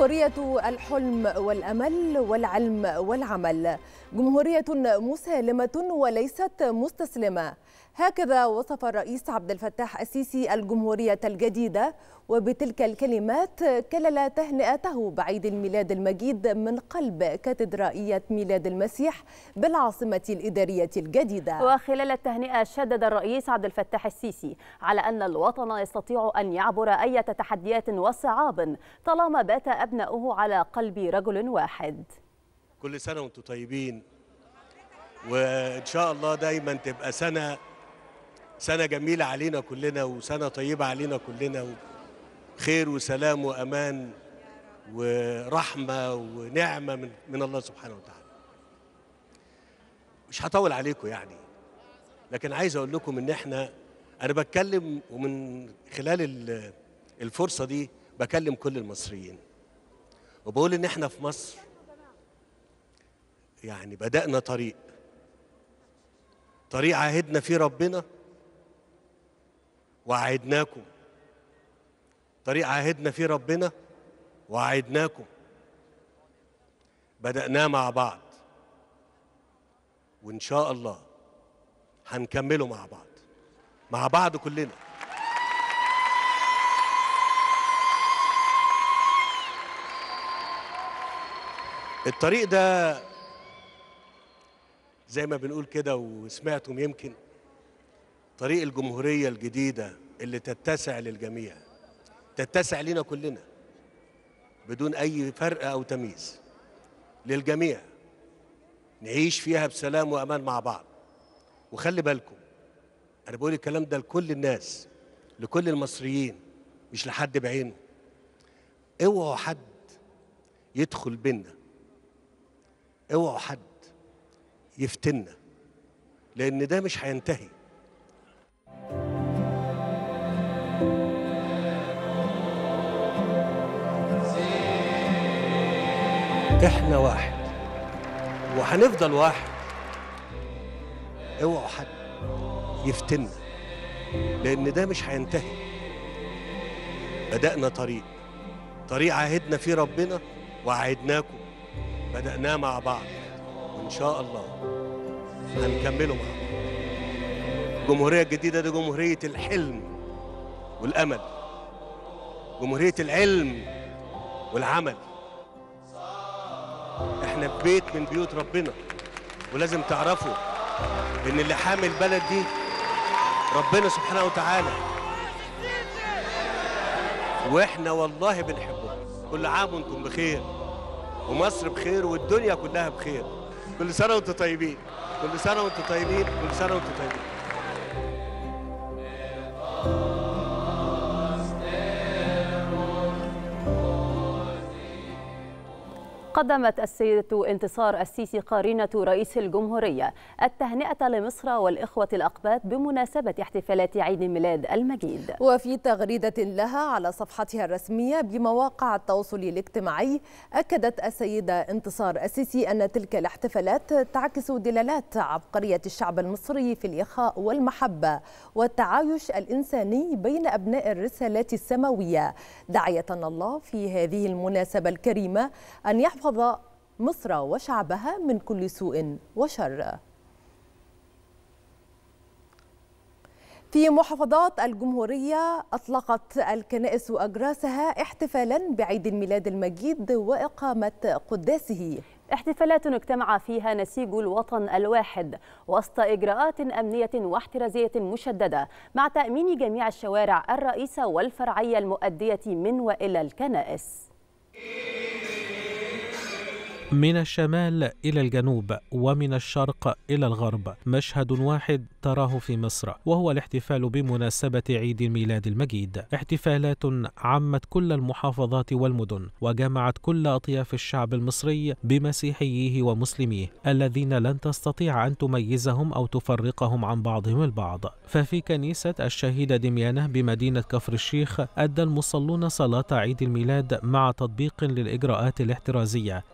جمهورية الحلم والأمل والعلم والعمل، جمهورية مسالمة وليست مستسلمة. هكذا وصف الرئيس عبد الفتاح السيسي الجمهورية الجديدة، وبتلك الكلمات كلل تهنئته بعيد الميلاد المجيد من قلب كاتدرائية ميلاد المسيح بالعاصمة الإدارية الجديدة. وخلال التهنئة شدد الرئيس عبد الفتاح السيسي على أن الوطن يستطيع أن يعبر أي تحديات وصعاب طالما بات أبناؤه على قلب رجل واحد. كل سنة وانتم طيبين، وإن شاء الله دايما تبقى سنة جميلة علينا كلنا، وسنة طيبة علينا كلنا، خير وسلام وأمان ورحمة ونعمة من الله سبحانه وتعالى. مش هطول عليكم يعني، لكن عايز أقول لكم إن أنا بتكلم، ومن خلال الفرصة دي بكلم كل المصريين، وبقول إن احنا في مصر يعني بدأنا طريق عهدنا فيه ربنا وعهدناكم، طريق عهدنا فيه ربنا وعهدناكم، بدأناه مع بعض، وإن شاء الله هنكمله مع بعض كلنا. الطريق ده زي ما بنقول كده وسمعتم يمكن، طريق الجمهورية الجديدة اللي تتسع للجميع، تتسع لنا كلنا بدون أي فرق أو تمييز، للجميع نعيش فيها بسلام وأمان مع بعض. وخلي بالكم، أنا بقول الكلام ده لكل الناس، لكل المصريين، مش لحد بعينه. اوعوا حد يدخل بينا، اوعوا حد يفتنا، لأن ده مش هينتهي. احنا واحد وهنفضل واحد. اوعوا حد يفتنا، لأن ده مش هينتهي. بدأنا طريق عهدنا فيه ربنا وعهدناكم، بدأناه مع بعض، وإن شاء الله هنكمله مع بعض. الجمهورية الجديدة دي جمهورية الحلم والأمل، جمهورية العلم والعمل. احنا في بيت من بيوت ربنا، ولازم تعرفوا ان اللي حامي البلد دي ربنا سبحانه وتعالى، واحنا والله بنحبه. كل عام وانتم بخير، ومصر بخير، والدنيا كلها بخير. كل سنة وانتم طيبين، كل سنة وانتم طيبين، كل سنة وانتم طيبين. قدمت السيدة انتصار السيسي قرينة رئيس الجمهورية التهنئة لمصر والإخوة الأقباط بمناسبة احتفالات عيد الميلاد المجيد. وفي تغريدة لها على صفحتها الرسمية بمواقع التواصل الاجتماعي، أكدت السيدة انتصار السيسي أن تلك الاحتفالات تعكس دلالات عبقرية الشعب المصري في الإخاء والمحبة والتعايش الإنساني بين أبناء الرسالات السماوية، داعية الله في هذه المناسبة الكريمة أن يحفظ مصر وشعبها من كل سوء وشر. في محافظات الجمهورية أطلقت الكنائس أجراسها احتفالا بعيد الميلاد المجيد وإقامة قداسه، احتفالات اجتمع فيها نسيج الوطن الواحد وسط إجراءات أمنية واحترازية مشددة، مع تأمين جميع الشوارع الرئيسة والفرعية المؤدية من وإلى الكنائس. من الشمال إلى الجنوب ومن الشرق إلى الغرب، مشهد واحد تراه في مصر، وهو الاحتفال بمناسبة عيد الميلاد المجيد. احتفالات عمت كل المحافظات والمدن، وجمعت كل أطياف الشعب المصري بمسيحييه ومسلميه الذين لن تستطيع أن تميزهم أو تفرقهم عن بعضهم البعض. ففي كنيسة الشهيدة دميانة بمدينة كفر الشيخ أدى المصلون صلاة عيد الميلاد مع تطبيق للإجراءات الاحترازية، كما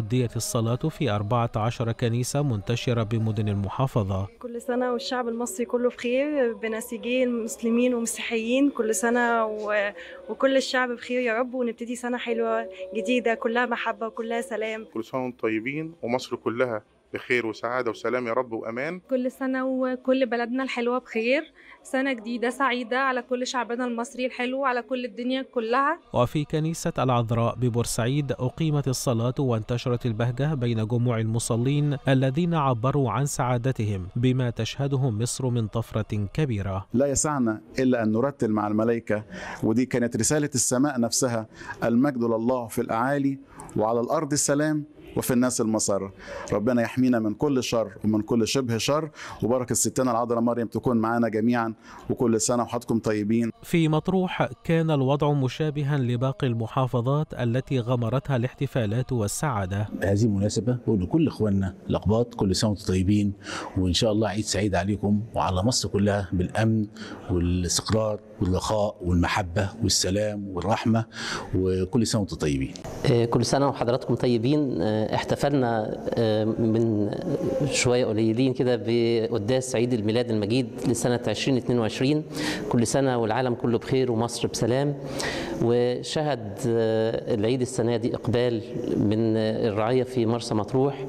أديت الصلاة في 14 كنيسة منتشرة بمدن المحافظة. كل سنة والشعب المصري كله بخير، بنسيجين مسلمين ومسيحيين، كل سنة وكل الشعب بخير يا رب، ونبتدي سنة حلوة جديدة كلها محبة وكلها سلام. كل سنة وانتم طيبين ومصر كلها بخير وسعادة وسلام يا رب وأمان. كل سنة وكل بلدنا الحلوة بخير، سنة جديدة سعيدة على كل شعبنا المصري الحلو، على كل الدنيا كلها. وفي كنيسة العذراء ببورسعيد أقيمت الصلاة وانتشرت البهجة بين جموع المصلين الذين عبروا عن سعادتهم بما تشهده مصر من طفرة كبيرة. لا يسعنا إلا أن نرتل مع الملائكة، ودي كانت رسالة السماء نفسها: المجد لله في الأعالي وعلى الأرض السلام وفي الناس المسر. ربنا يحمينا من كل شر ومن كل شبه شر، وبركة ستنا العذراء مريم تكون معنا جميعا، وكل سنة وحضراتكم طيبين. في مطروح كان الوضع مشابها لباقي المحافظات التي غمرتها الاحتفالات والسعادة. بهذه المناسبة بقول لكل إخواننا الأقباط كل سنة وانتم طيبين، وإن شاء الله عيد سعيد عليكم وعلى مصر كلها بالأمن والاستقرار والرخاء والمحبة والسلام والرحمة، وكل سنة وانتم طيبين. كل سنة وحضراتكم طيبين. احتفلنا من شوية قليلين كده بقداس عيد الميلاد المجيد لسنة 2022. كل سنة والعالم كله بخير ومصر بسلام. وشهد العيد السنة دي إقبال من الرعاية في مرسى مطروح،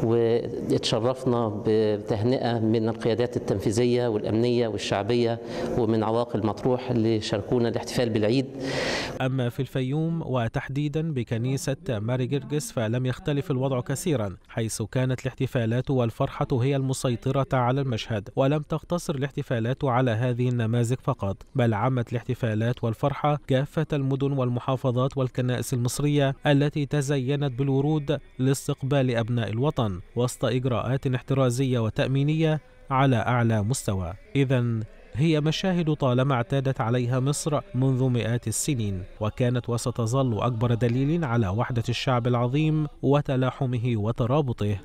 واتشرفنا بتهنئة من القيادات التنفيذية والأمنية والشعبية ومن عواقل مطروح اللي شاركونا الاحتفال بالعيد. أما في الفيوم وتحديدا بكنيسة ماري جرجس فلم يختلف الوضع كثيرا، حيث كانت الاحتفالات والفرحة هي المسيطرة على المشهد، ولم تقتصر الاحتفالات على هذه النماذج فقط، بل عمت الاحتفالات والفرحة كافة المدن والمحافظات والكنائس المصرية التي تزينت بالورود لاستقبال أبناء الوطن وسط إجراءات احترازية وتأمينية على أعلى مستوى. إذن هي مشاهد طالما اعتادت عليها مصر منذ مئات السنين، وكانت وستظل أكبر دليل على وحدة الشعب العظيم وتلاحمه وترابطه.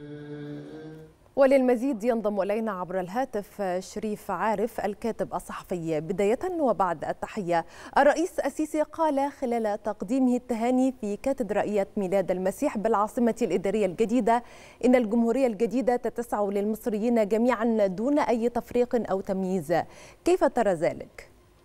وللمزيد ينضم إلينا عبر الهاتف شريف عارف الكاتب الصحفي. بداية وبعد التحية، الرئيس السيسي قال خلال تقديمه التهاني في كاتدرائية ميلاد المسيح بالعاصمة الإدارية الجديدة إن الجمهورية الجديدة تتسع للمصريين جميعا دون أي تفريق أو تمييز. كيف ترى ذلك؟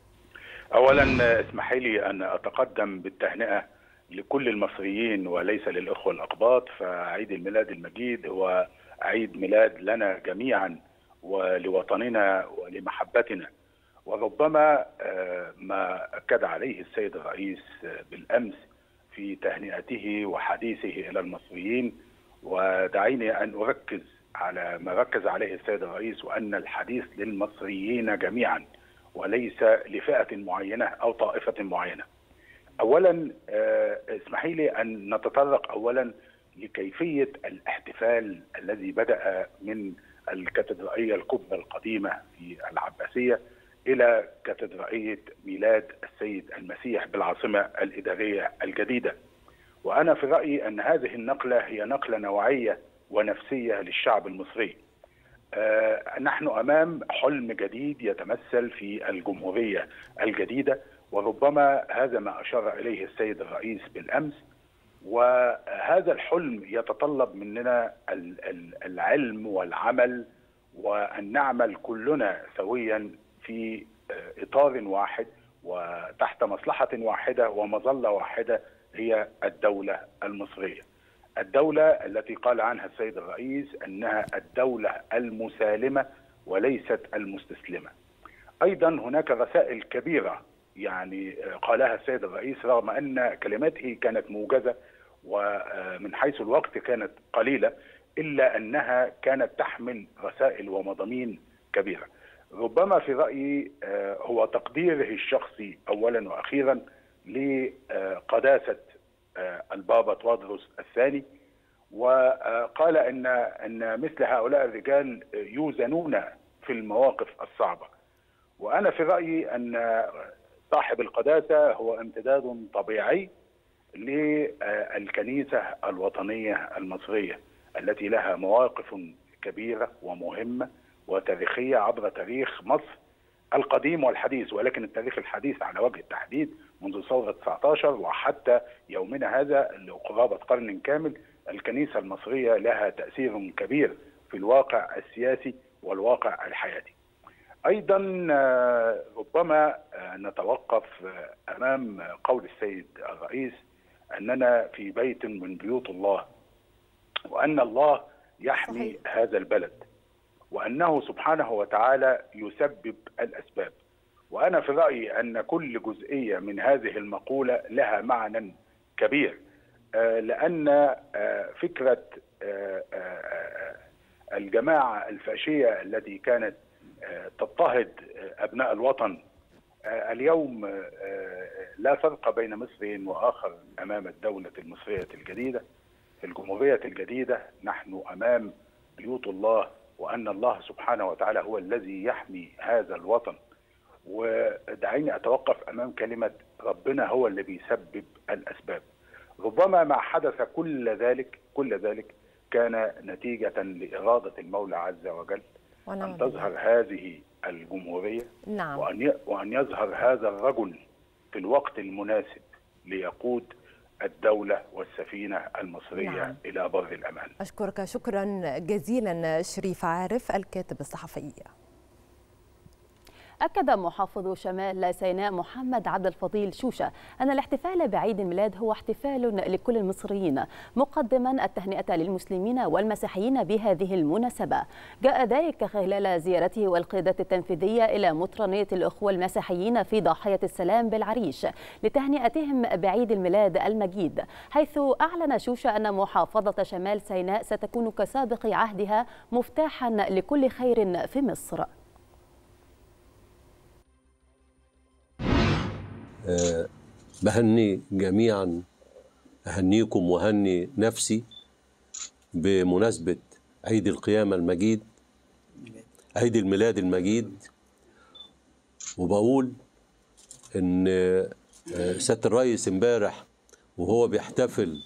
أولا اسمحي لي أن أتقدم بالتهنئة لكل المصريين وليس للأخوة الأقباط، فعيد الميلاد المجيد هو عيد ميلاد لنا جميعا ولوطننا ولمحبتنا. وربما ما أكد عليه السيد الرئيس بالأمس في تهنئته وحديثه إلى المصريين، ودعيني أن أركز على ما ركز عليه السيد الرئيس، وأن الحديث للمصريين جميعا وليس لفئة معينة أو طائفة معينة. أولا اسمحي لي أن نتطرق أولا لكيفية الاحتفال الذي بدأ من الكاتدرائية الكبرى القديمة في العباسية إلى كاتدرائية ميلاد السيد المسيح بالعاصمة الإدارية الجديدة. وأنا في رأيي أن هذه النقلة هي نقلة نوعية ونفسية للشعب المصري. نحن أمام حلم جديد يتمثل في الجمهورية الجديدة، وربما هذا ما أشار إليه السيد الرئيس بالأمس. وهذا الحلم يتطلب مننا العلم والعمل، وأن نعمل كلنا سويا في إطار واحد وتحت مصلحة واحدة ومظلة واحدة، هي الدولة المصرية. الدولة التي قال عنها السيد الرئيس أنها الدولة المسالمة وليست المستسلمة. أيضا هناك رسائل كبيرة يعني قالها السيد الرئيس رغم أن كلماته كانت موجزة ومن حيث الوقت كانت قليلة، إلا أنها كانت تحمل رسائل ومضامين كبيرة. ربما في رأيي هو تقديره الشخصي أولا وأخيرا لقداسة البابا تواضروس الثاني، وقال أن مثل هؤلاء الرجال يوزنون في المواقف الصعبة. وأنا في رأيي أن صاحب القداسة هو امتداد طبيعي للكنيسة الوطنية المصرية التي لها مواقف كبيرة ومهمة وتاريخية عبر تاريخ مصر القديم والحديث، ولكن التاريخ الحديث على وجه التحديد منذ ثورة 19 وحتى يومنا هذا اللي قرابة قرن كامل الكنيسة المصرية لها تأثير كبير في الواقع السياسي والواقع الحياتي. أيضا ربما نتوقف أمام قول السيد الرئيس أننا في بيت من بيوت الله، وأن الله يحمي هذا البلد، وأنه سبحانه وتعالى يسبب الأسباب. وأنا في رأيي أن كل جزئية من هذه المقولة لها معنى كبير، لأن فكرة الجماعة الفاشية التي كانت تضطهد أبناء الوطن اليوم لا فرق بين مصري وآخر أمام الدولة المصرية الجديدة. في الجمهورية الجديدة نحن أمام بيوت الله، وأن الله سبحانه وتعالى هو الذي يحمي هذا الوطن. ودعيني أتوقف أمام كلمة ربنا هو اللي بيسبب الأسباب. ربما ما حدث كل ذلك كان نتيجة لإرادة المولى عز وجل أن تظهر هذه الجمهورية، وأن يظهر هذا الرجل في الوقت المناسب ليقود الدولة والسفينة المصرية إلى بر الأمان. أشكرك شكرا جزيلا شريف عارف الكاتب الصحفي. أكد محافظ شمال سيناء محمد عبد الفضيل شوشة أن الاحتفال بعيد الميلاد هو احتفال لكل المصريين، مقدما التهنئة للمسلمين والمسيحيين بهذه المناسبة. جاء ذلك خلال زيارته والقيادة التنفيذية إلى مطرانية الأخوة المسيحيين في ضاحية السلام بالعريش لتهنئتهم بعيد الميلاد المجيد، حيث أعلن شوشة أن محافظة شمال سيناء ستكون كسابق عهدها مفتاحا لكل خير في مصر. بهني جميعا، أهنيكم وهني نفسي بمناسبة عيد القيامة المجيد، عيد الميلاد المجيد. وبقول إن سيادة الرئيس امبارح وهو بيحتفل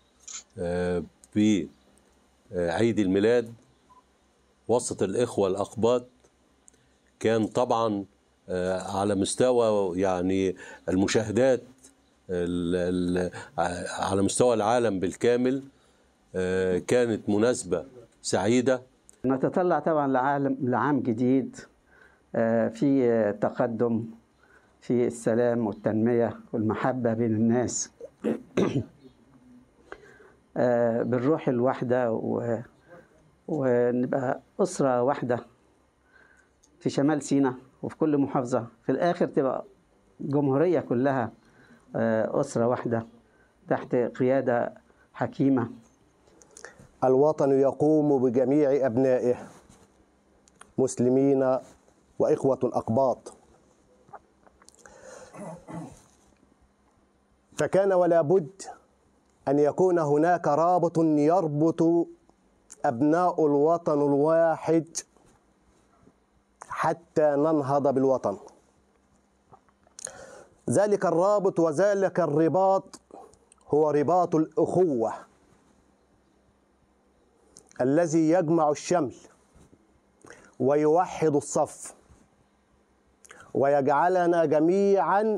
بعيد الميلاد وسط الإخوة الأقباط كان طبعا على مستوى يعني المشاهدات على مستوى العالم بالكامل كانت مناسبة سعيدة. نتطلع طبعا لعام جديد في تقدم، في السلام والتنمية والمحبة بين الناس بالروح الواحدة، ونبقى أسرة واحدة في شمال سيناء وفي كل محافظة. في الآخر تبقى جمهورية كلها أسرة واحدة تحت قيادة حكيمة. الوطن يقوم بجميع أبنائه مسلمين وإخوة أقباط، فكان ولا بد أن يكون هناك رابط يربط أبناء الوطن الواحد حتى ننهض بالوطن. ذلك الرابط وذلك الرباط هو رباط الأخوة الذي يجمع الشمل ويوحد الصف ويجعلنا جميعا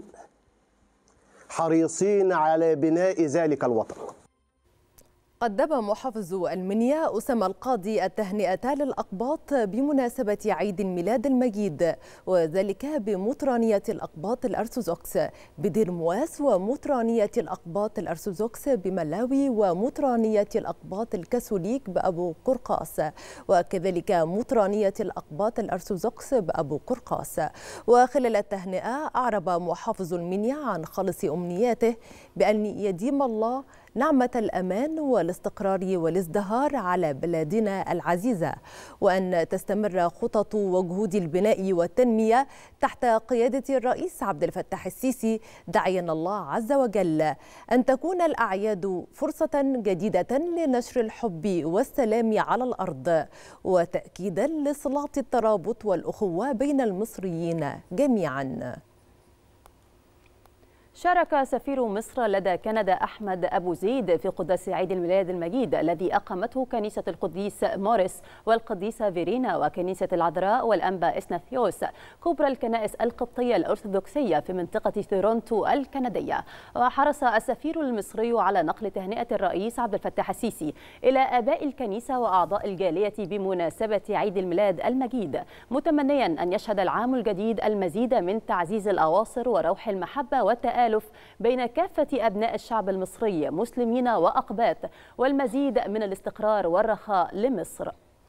حريصين على بناء ذلك الوطن. قدم محافظ المنيا أسامة القاضي التهنئة للأقباط بمناسبة عيد الميلاد المجيد، وذلك بمطرانية الأقباط الأرثوذكس بدير مواس، ومطرانية الأقباط الأرثوذكس بملاوي، ومطرانية الأقباط الكاثوليك بأبو قرقاس، وكذلك مطرانية الأقباط الأرثوذكس بأبو قرقاس. وخلال التهنئة أعرب محافظ المنيا عن خالص أمنياته بأن يديم الله نعمة الأمان والاستقرار والازدهار على بلادنا العزيزة، وأن تستمر خطط وجهود البناء والتنمية تحت قيادة الرئيس عبد الفتاح السيسي، داعيا الله عز وجل أن تكون الأعياد فرصة جديدة لنشر الحب والسلام على الأرض، وتأكيدا لصلة الترابط والأخوة بين المصريين جميعا. شارك سفير مصر لدى كندا أحمد أبو زيد في قداس عيد الميلاد المجيد الذي أقامته كنيسة القديس موريس والقديسة فيرينا وكنيسة العذراء والأنبا إثناثيوس كبرى الكنائس القبطية الأرثوذكسية في منطقة تورونتو الكندية. وحرص السفير المصري على نقل تهنئة الرئيس عبد الفتاح السيسي إلى آباء الكنيسة وأعضاء الجالية بمناسبة عيد الميلاد المجيد، متمنيا أن يشهد العام الجديد المزيد من تعزيز الأواصر وروح المحبة والتآلف بين كافة أبناء الشعب المصري مسلمين وأقباط، والمزيد من الاستقرار والرخاء لمصر.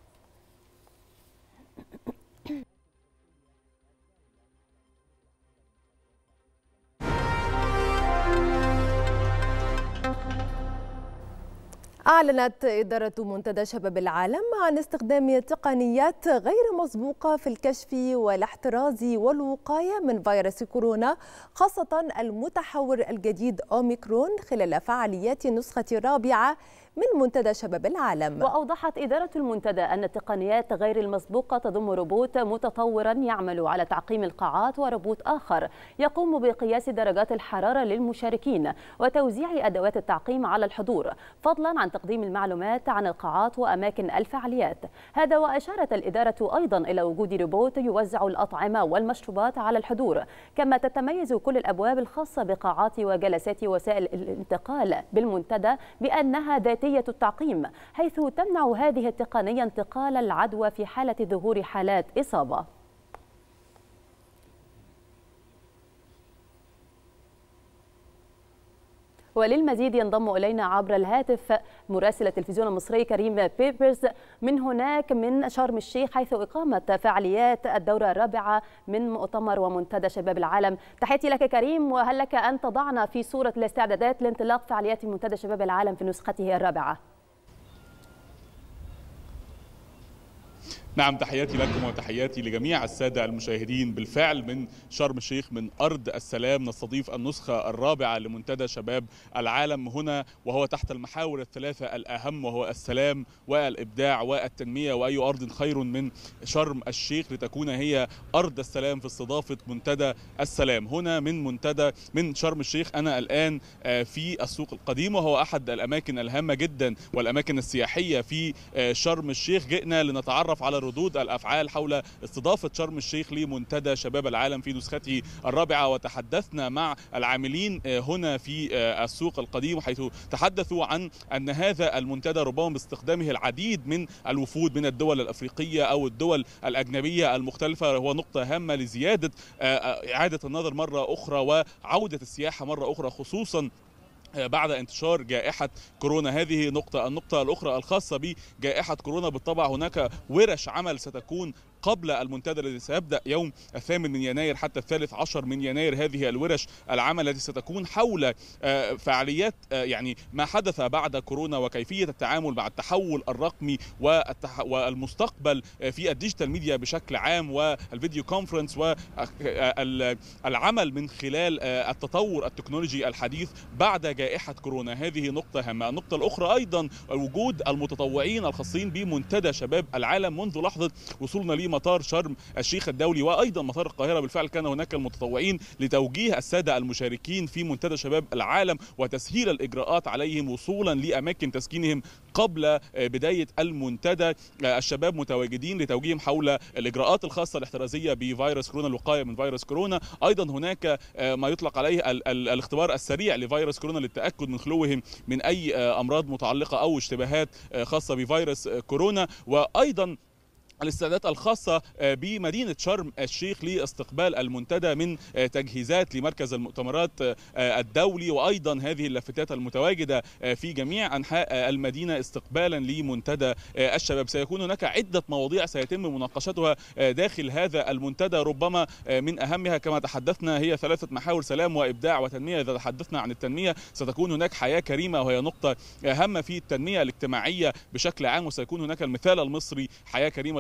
أعلنت إدارة منتدى شباب العالم عن استخدام تقنيات غير مسبوقة في الكشف والاحتراز والوقاية من فيروس كورونا، خاصة المتحور الجديد أوميكرون، خلال فعاليات النسخة الرابعة من منتدى شباب العالم. وأوضحت إدارة المنتدى أن التقنيات غير المسبوقة تضم روبوت متطورا يعمل على تعقيم القاعات، وروبوت آخر يقوم بقياس درجات الحرارة للمشاركين وتوزيع أدوات التعقيم على الحضور، فضلا عن تقديم المعلومات عن القاعات وأماكن الفعاليات. هذا وأشارت الإدارة أيضا إلى وجود روبوت يوزع الأطعمة والمشروبات على الحضور، كما تتميز كل الأبواب الخاصة بقاعات وجلسات وسائل الانتقال بالمنتدى بأنها ذاتية التعقيم، حيث تمنع هذه التقنية انتقال العدوى في حالة ظهور حالات إصابة. وللمزيد ينضم إلينا عبر الهاتف مراسل التلفزيون المصري كريم بيبرز من هناك من شرم الشيخ، حيث إقامة فعاليات الدورة الرابعة من مؤتمر ومنتدى شباب العالم. تحياتي لك كريم، وهل لك أن تضعنا في صورة الاستعدادات لانطلاق فعاليات منتدى شباب العالم في نسخته الرابعة؟ نعم، تحياتي لكم وتحياتي لجميع السادة المشاهدين. بالفعل من شرم الشيخ من أرض السلام نستضيف النسخة الرابعة لمنتدى شباب العالم هنا، وهو تحت المحاور الثلاثة الأهم، وهو السلام والإبداع والتنمية. وأي أرض خير من شرم الشيخ لتكون هي أرض السلام في استضافة منتدى السلام. هنا من شرم الشيخ أنا الآن في السوق القديم، وهو أحد الأماكن الهامة جدا والأماكن السياحية في شرم الشيخ. جئنا لنتعرف على ردود الأفعال حول استضافة شرم الشيخ لمنتدى شباب العالم في نسخته الرابعة، وتحدثنا مع العاملين هنا في السوق القديم، حيث تحدثوا عن أن هذا المنتدى ربما باستخدامه العديد من الوفود من الدول الأفريقية أو الدول الأجنبية المختلفة هو نقطة هامة لزيادة إعادة النظر مرة أخرى وعودة السياحة مرة أخرى، خصوصا بعد انتشار جائحة كورونا. هذه نقطة. النقطة الأخرى الخاصة بجائحة كورونا، بالطبع هناك ورش عمل ستكون قبل المنتدى الذي سيبدأ يوم 8 من يناير حتى 13 من يناير. هذه الورش العمل التي ستكون حول فعاليات يعني ما حدث بعد كورونا وكيفية التعامل مع التحول الرقمي والمستقبل في الديجيتال ميديا بشكل عام والفيديو كونفرنس والعمل من خلال التطور التكنولوجي الحديث بعد جائحة كورونا. هذه نقطة هامة. النقطة الأخرى أيضا وجود المتطوعين الخاصين بمنتدى شباب العالم. منذ لحظة وصولنا لمطار شرم الشيخ الدولي وأيضا مطار القاهرة بالفعل كان هناك المتطوعين لتوجيه السادة المشاركين في منتدى شباب العالم وتسهيل الإجراءات عليهم وصولا لأماكن تسكينهم قبل بداية المنتدى. الشباب متواجدين لتوجيههم حول الإجراءات الخاصة الاحترازية بفيروس كورونا، الوقاية من فيروس كورونا. أيضا هناك ما يطلق عليه الاختبار السريع لفيروس كورونا للتأكد من خلوهم من أي أمراض متعلقة أو اشتباهات خاصة بفيروس كورونا. وأيضا الاستعدادات الخاصة بمدينة شرم الشيخ لاستقبال المنتدى من تجهيزات لمركز المؤتمرات الدولي، وأيضا هذه اللافتات المتواجدة في جميع أنحاء المدينة استقبالا لمنتدى الشباب. سيكون هناك عدة مواضيع سيتم مناقشتها داخل هذا المنتدى، ربما من أهمها كما تحدثنا هي 3 محاور: سلام وإبداع وتنمية. إذا تحدثنا عن التنمية ستكون هناك حياة كريمة، وهي نقطة هامة في التنمية الاجتماعية بشكل عام، وسيكون هناك المثال المصري حياة كريمة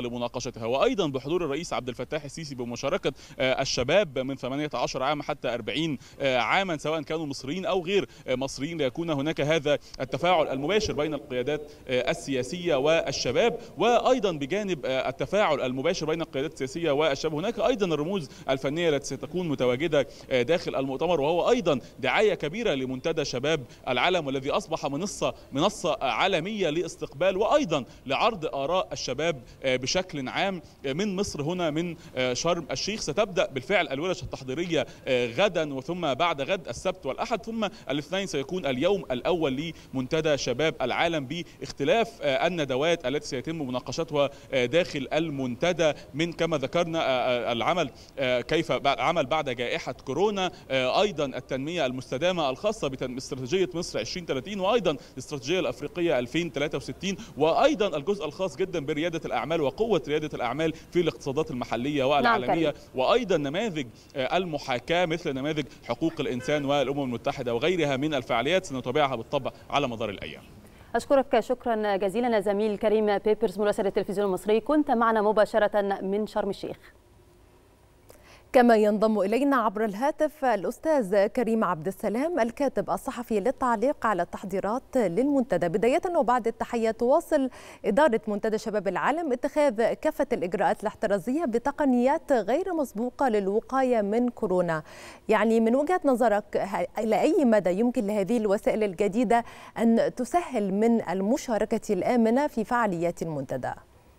لمناقشتها، وأيضا بحضور الرئيس عبد الفتاح السيسي بمشاركة الشباب من 18 عام حتى 40 عاما سواء كانوا مصريين أو غير مصريين، ليكون هناك هذا التفاعل المباشر بين القيادات السياسية والشباب. وأيضا بجانب التفاعل المباشر بين القيادات السياسية والشباب هناك أيضا الرموز الفنية التي ستكون متواجدة داخل المؤتمر، وهو أيضا دعاية كبيرة لمنتدى شباب العالم، والذي أصبح منصة عالمية لاستقبال وأيضا لعرض آراء الشباب بشكل عام من مصر هنا من شرم الشيخ. ستبدأ بالفعل الورش التحضيرية غدا، وثم بعد غد السبت والأحد، ثم الاثنين سيكون اليوم الأول لمنتدى شباب العالم باختلاف الندوات التي سيتم مناقشتها داخل المنتدى، من كما ذكرنا العمل كيف عمل بعد جائحة كورونا، أيضا التنمية المستدامة الخاصة باستراتيجية مصر 2030، وأيضا الاستراتيجية الأفريقية 2063، وأيضا الجزء الخاص جدا بريادة الأعمال وقوة ريادة الأعمال في الاقتصادات المحلية والعالمية، وأيضا نماذج المحاكاة مثل نماذج حقوق الإنسان والأمم المتحدة وغيرها من الفعاليات سنتابعها بالطبع على مدار الأيام. أشكرك شكرا جزيلا زميل كريم بيبرز مراسل التلفزيون المصري، كنت معنا مباشرة من شرم الشيخ. كما ينضم إلينا عبر الهاتف الأستاذ كريم عبد السلام الكاتب الصحفي للتعليق على التحضيرات للمنتدى. بداية وبعد التحية، تواصل إدارة منتدى شباب العالم اتخاذ كافة الإجراءات الاحترازية بتقنيات غير مسبوقة للوقاية من كورونا. يعني من وجهة نظرك إلى أي مدى يمكن لهذه الوسائل الجديدة أن تسهل من المشاركة الآمنة في فعاليات المنتدى؟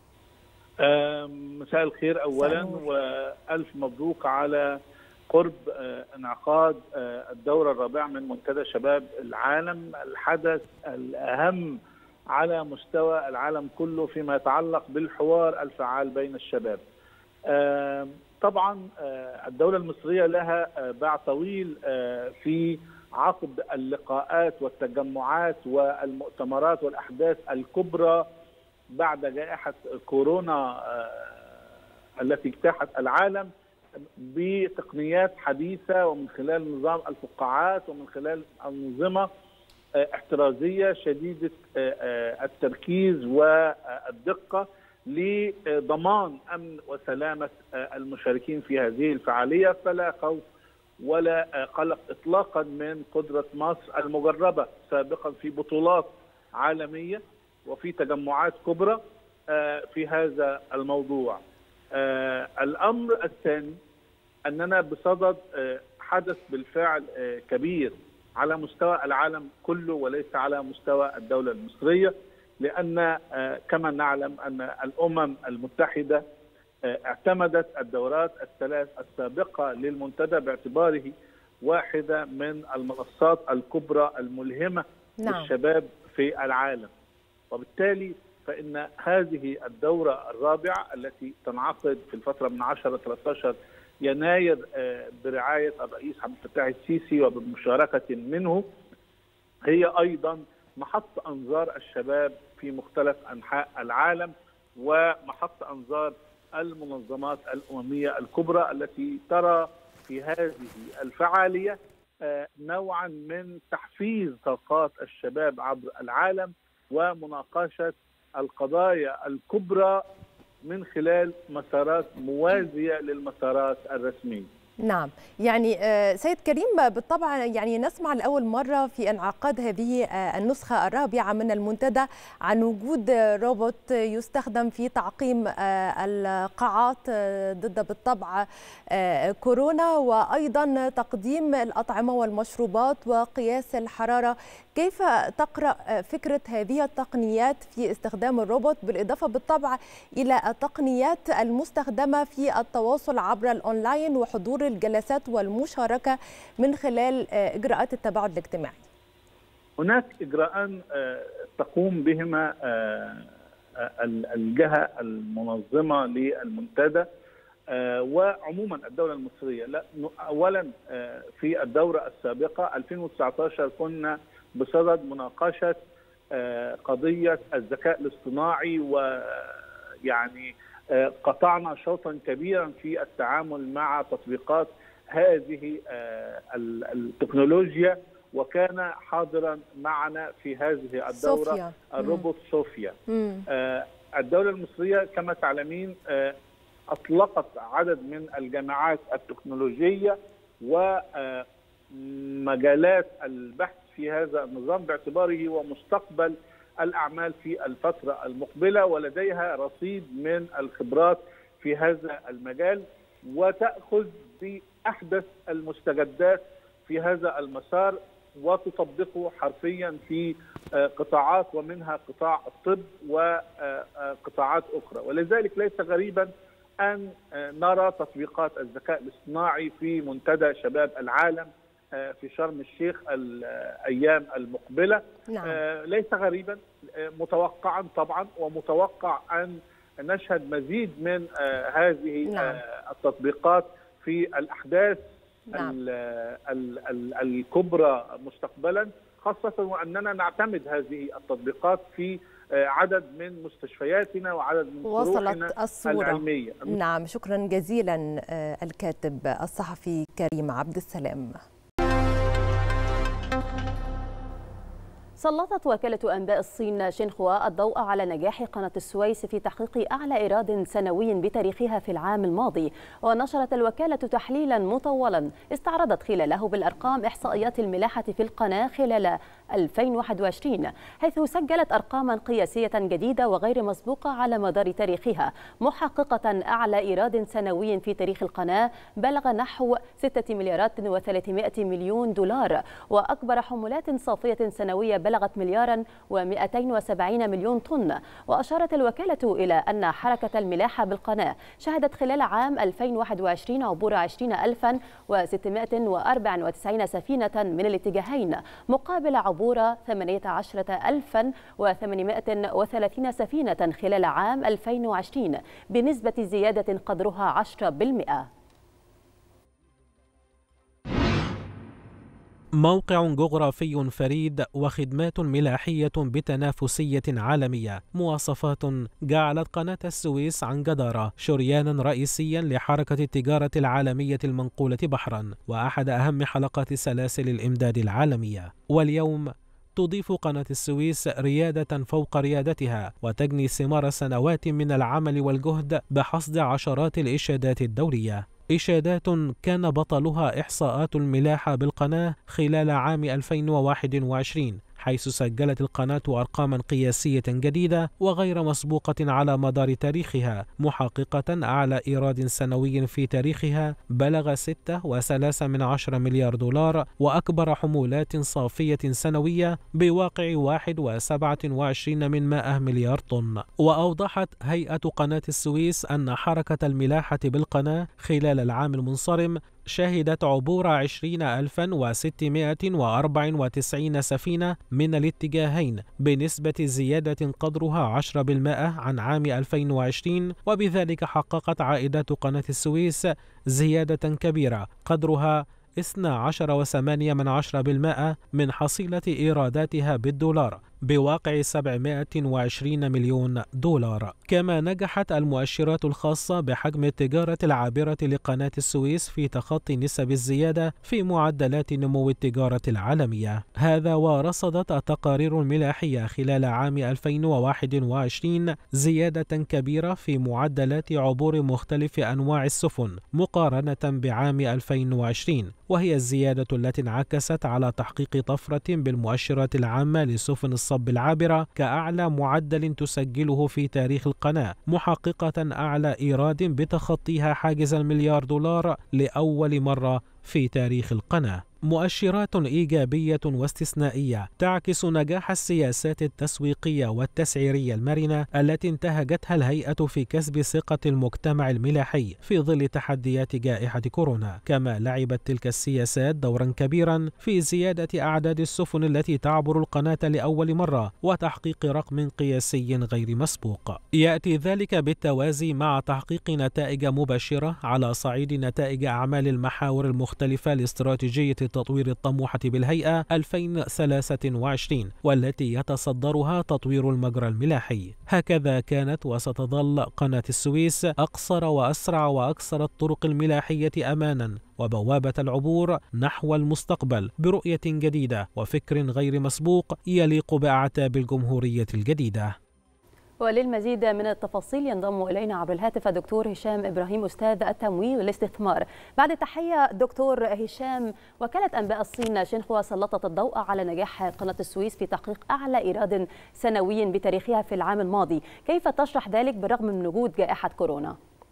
مساء الخير أولا، وألف مبروك على قرب انعقاد الدورة الرابعة من منتدى شباب العالم، الحدث الأهم على مستوى العالم كله فيما يتعلق بالحوار الفعال بين الشباب. طبعا الدولة المصرية لها باع طويل في عقد اللقاءات والتجمعات والمؤتمرات والأحداث الكبرى بعد جائحة كورونا التي اجتاحت العالم بتقنيات حديثة، ومن خلال نظام الفقاعات ومن خلال أنظمة احترازية شديدة التركيز والدقة لضمان أمن وسلامة المشاركين في هذه الفعالية. فلا خوف ولا قلق إطلاقا من قدرة مصر المجربة سابقا في بطولات عالمية وفي تجمعات كبرى في هذا الموضوع. الأمر الثاني أننا بصدد حدث بالفعل كبير على مستوى العالم كله وليس على مستوى الدولة المصرية، لأن كما نعلم أن الأمم المتحدة اعتمدت الدورات الثلاث السابقة للمنتدى باعتباره واحدة من المنصات الكبرى الملهمة للشباب في العالم، وبالتالي فإن هذه الدورة الرابعة التي تنعقد في الفترة من 10 إلى 13 يناير برعاية الرئيس عبد الفتاح السيسي وبمشاركة منه هي أيضا محط أنظار الشباب في مختلف أنحاء العالم، ومحط أنظار المنظمات الأممية الكبرى التي ترى في هذه الفعالية نوعا من تحفيز طاقات الشباب عبر العالم ومناقشة القضايا الكبرى من خلال مسارات موازية للمسارات الرسمية. نعم، يعني سيد كريم بالطبع يعني نسمع لأول مرة في انعقاد هذه النسخة الرابعة من المنتدى عن وجود روبوت يستخدم في تعقيم القاعات ضد بالطبع كورونا، وأيضا تقديم الأطعمة والمشروبات وقياس الحرارة. كيف تقرأ فكرة هذه التقنيات في استخدام الروبوت، بالإضافة بالطبع إلى التقنيات المستخدمة في التواصل عبر الأونلاين وحضور الجلسات والمشاركة من خلال إجراءات التباعد الاجتماعي؟ هناك إجراءان تقوم بهما الجهة المنظمة للمنتدى وعموما الدولة المصرية. أولا في الدورة السابقة 2019 كنا بصدد مناقشة قضية الذكاء الاصطناعي، ويعني قطعنا شوطا كبيرا في التعامل مع تطبيقات هذه التكنولوجيا، وكان حاضرا معنا في هذه الدورة الروبوت صوفيا. الدولة المصرية كما تعلمين أطلقت عدد من الجامعات التكنولوجية ومجالات البحث في هذا النظام باعتباره هو مستقبل الأعمال في الفترة المقبلة، ولديها رصيد من الخبرات في هذا المجال، وتأخذ بأحدث المستجدات في هذا المسار وتطبقه حرفيا في قطاعات، ومنها قطاع الطب وقطاعات أخرى. ولذلك ليس غريبا أن نرى تطبيقات الذكاء الاصطناعي في منتدى شباب العالم في شرم الشيخ الأيام المقبلة. نعم. ليس غريبا، متوقعا طبعا، ومتوقع أن نشهد مزيد من هذه نعم. التطبيقات في الأحداث نعم. الكبرى مستقبلا، خاصة وأننا نعتمد هذه التطبيقات في عدد من مستشفياتنا وعدد من وصلت الصورة العلمية. نعم، شكرا جزيلا الكاتب الصحفي كريم عبد السلام. سلطت وكالة أنباء الصين شينخوا الضوء على نجاح قناة السويس في تحقيق أعلى إيراد سنوي بتاريخها في العام الماضي، ونشرت الوكالة تحليلا مطولا استعرضت خلاله بالأرقام إحصائيات الملاحة في القناة خلال 2021، حيث سجلت أرقاما قياسية جديدة وغير مسبوقة على مدار تاريخها، محققة أعلى إيراد سنوي في تاريخ القناة بلغ نحو 6 مليارات و300 مليون دولار، وأكبر حمولات صافية سنوية بلغت مليارا و270 مليون طن. وأشارت الوكالة إلى أن حركة الملاحة بالقناة شهدت خلال عام 2021 عبور 20,694 سفينة من الاتجاهين، مقابل عبور 18,830 سفينة خلال عام 2020 بنسبة زيادة قدرها 10%. موقع جغرافي فريد وخدمات ملاحية بتنافسية عالمية، مواصفات جعلت قناة السويس عن جدارة شريانا رئيسيا لحركة التجارة العالمية المنقولة بحرا، وأحد أهم حلقات سلاسل الإمداد العالمية. واليوم تضيف قناة السويس ريادة فوق ريادتها، وتجني ثمار سنوات من العمل والجهد بحصد عشرات الإشادات الدولية، إشادات كان بطلها إحصاءات الملاحة بالقناة خلال عام 2021، حيث سجلت القناة أرقاما قياسية جديدة وغير مسبوقة على مدار تاريخها، محققة أعلى إيراد سنوي في تاريخها بلغ 6.3 مليار دولار، وأكبر حمولات صافية سنوية بواقع 1.27 مليار طن. وأوضحت هيئة قناة السويس أن حركة الملاحة بالقناة خلال العام المنصرم شهدت عبور 20,694 سفينة من الاتجاهين بنسبة زيادة قدرها 10% عن عام 2020، وبذلك حققت عائدات قناة السويس زيادة كبيرة قدرها 12.8% من حصيلة إيراداتها بالدولار بواقع 720 مليون دولار. كما نجحت المؤشرات الخاصة بحجم التجارة العابرة لقناة السويس في تخطي نسب الزيادة في معدلات نمو التجارة العالمية. هذا ورصدت التقارير الملاحية خلال عام 2021 زيادة كبيرة في معدلات عبور مختلف أنواع السفن مقارنة بعام 2020، وهي الزيادة التي انعكست على تحقيق طفرة بالمؤشرات العامة لسفن الصب العابرة كأعلى معدل تسجله في تاريخ القناة، محققة أعلى إيراد بتخطيها حاجز المليار دولار لأول مرة في تاريخ القناة. مؤشرات إيجابية واستثنائية تعكس نجاح السياسات التسويقية والتسعيرية المرنة التي انتهجتها الهيئة في كسب ثقة المجتمع الملاحي في ظل تحديات جائحة كورونا. كما لعبت تلك السياسات دورا كبيرا في زيادة أعداد السفن التي تعبر القناة لأول مرة وتحقيق رقم قياسي غير مسبوق. يأتي ذلك بالتوازي مع تحقيق نتائج مبشرة على صعيد نتائج أعمال المحاور المختلفة لاستراتيجية التطوير الطموحة بالهيئة 2023، والتي يتصدرها تطوير المجرى الملاحي. هكذا كانت وستظل قناة السويس أقصر وأسرع وأكثر الطرق الملاحية أمانا وبوابة العبور نحو المستقبل برؤية جديدة وفكر غير مسبوق يليق بأعتاب الجمهورية الجديدة. وللمزيد من التفاصيل ينضم إلينا عبر الهاتف الدكتور هشام إبراهيم أستاذ التمويل والاستثمار. بعد التحية دكتور هشام، وكالة أنباء الصين شينخوا سلطت الضوء على نجاح قناة السويس في تحقيق أعلى إيراد سنوي بتاريخها في العام الماضي، كيف تشرح ذلك بالرغم من وجود جائحة كورونا؟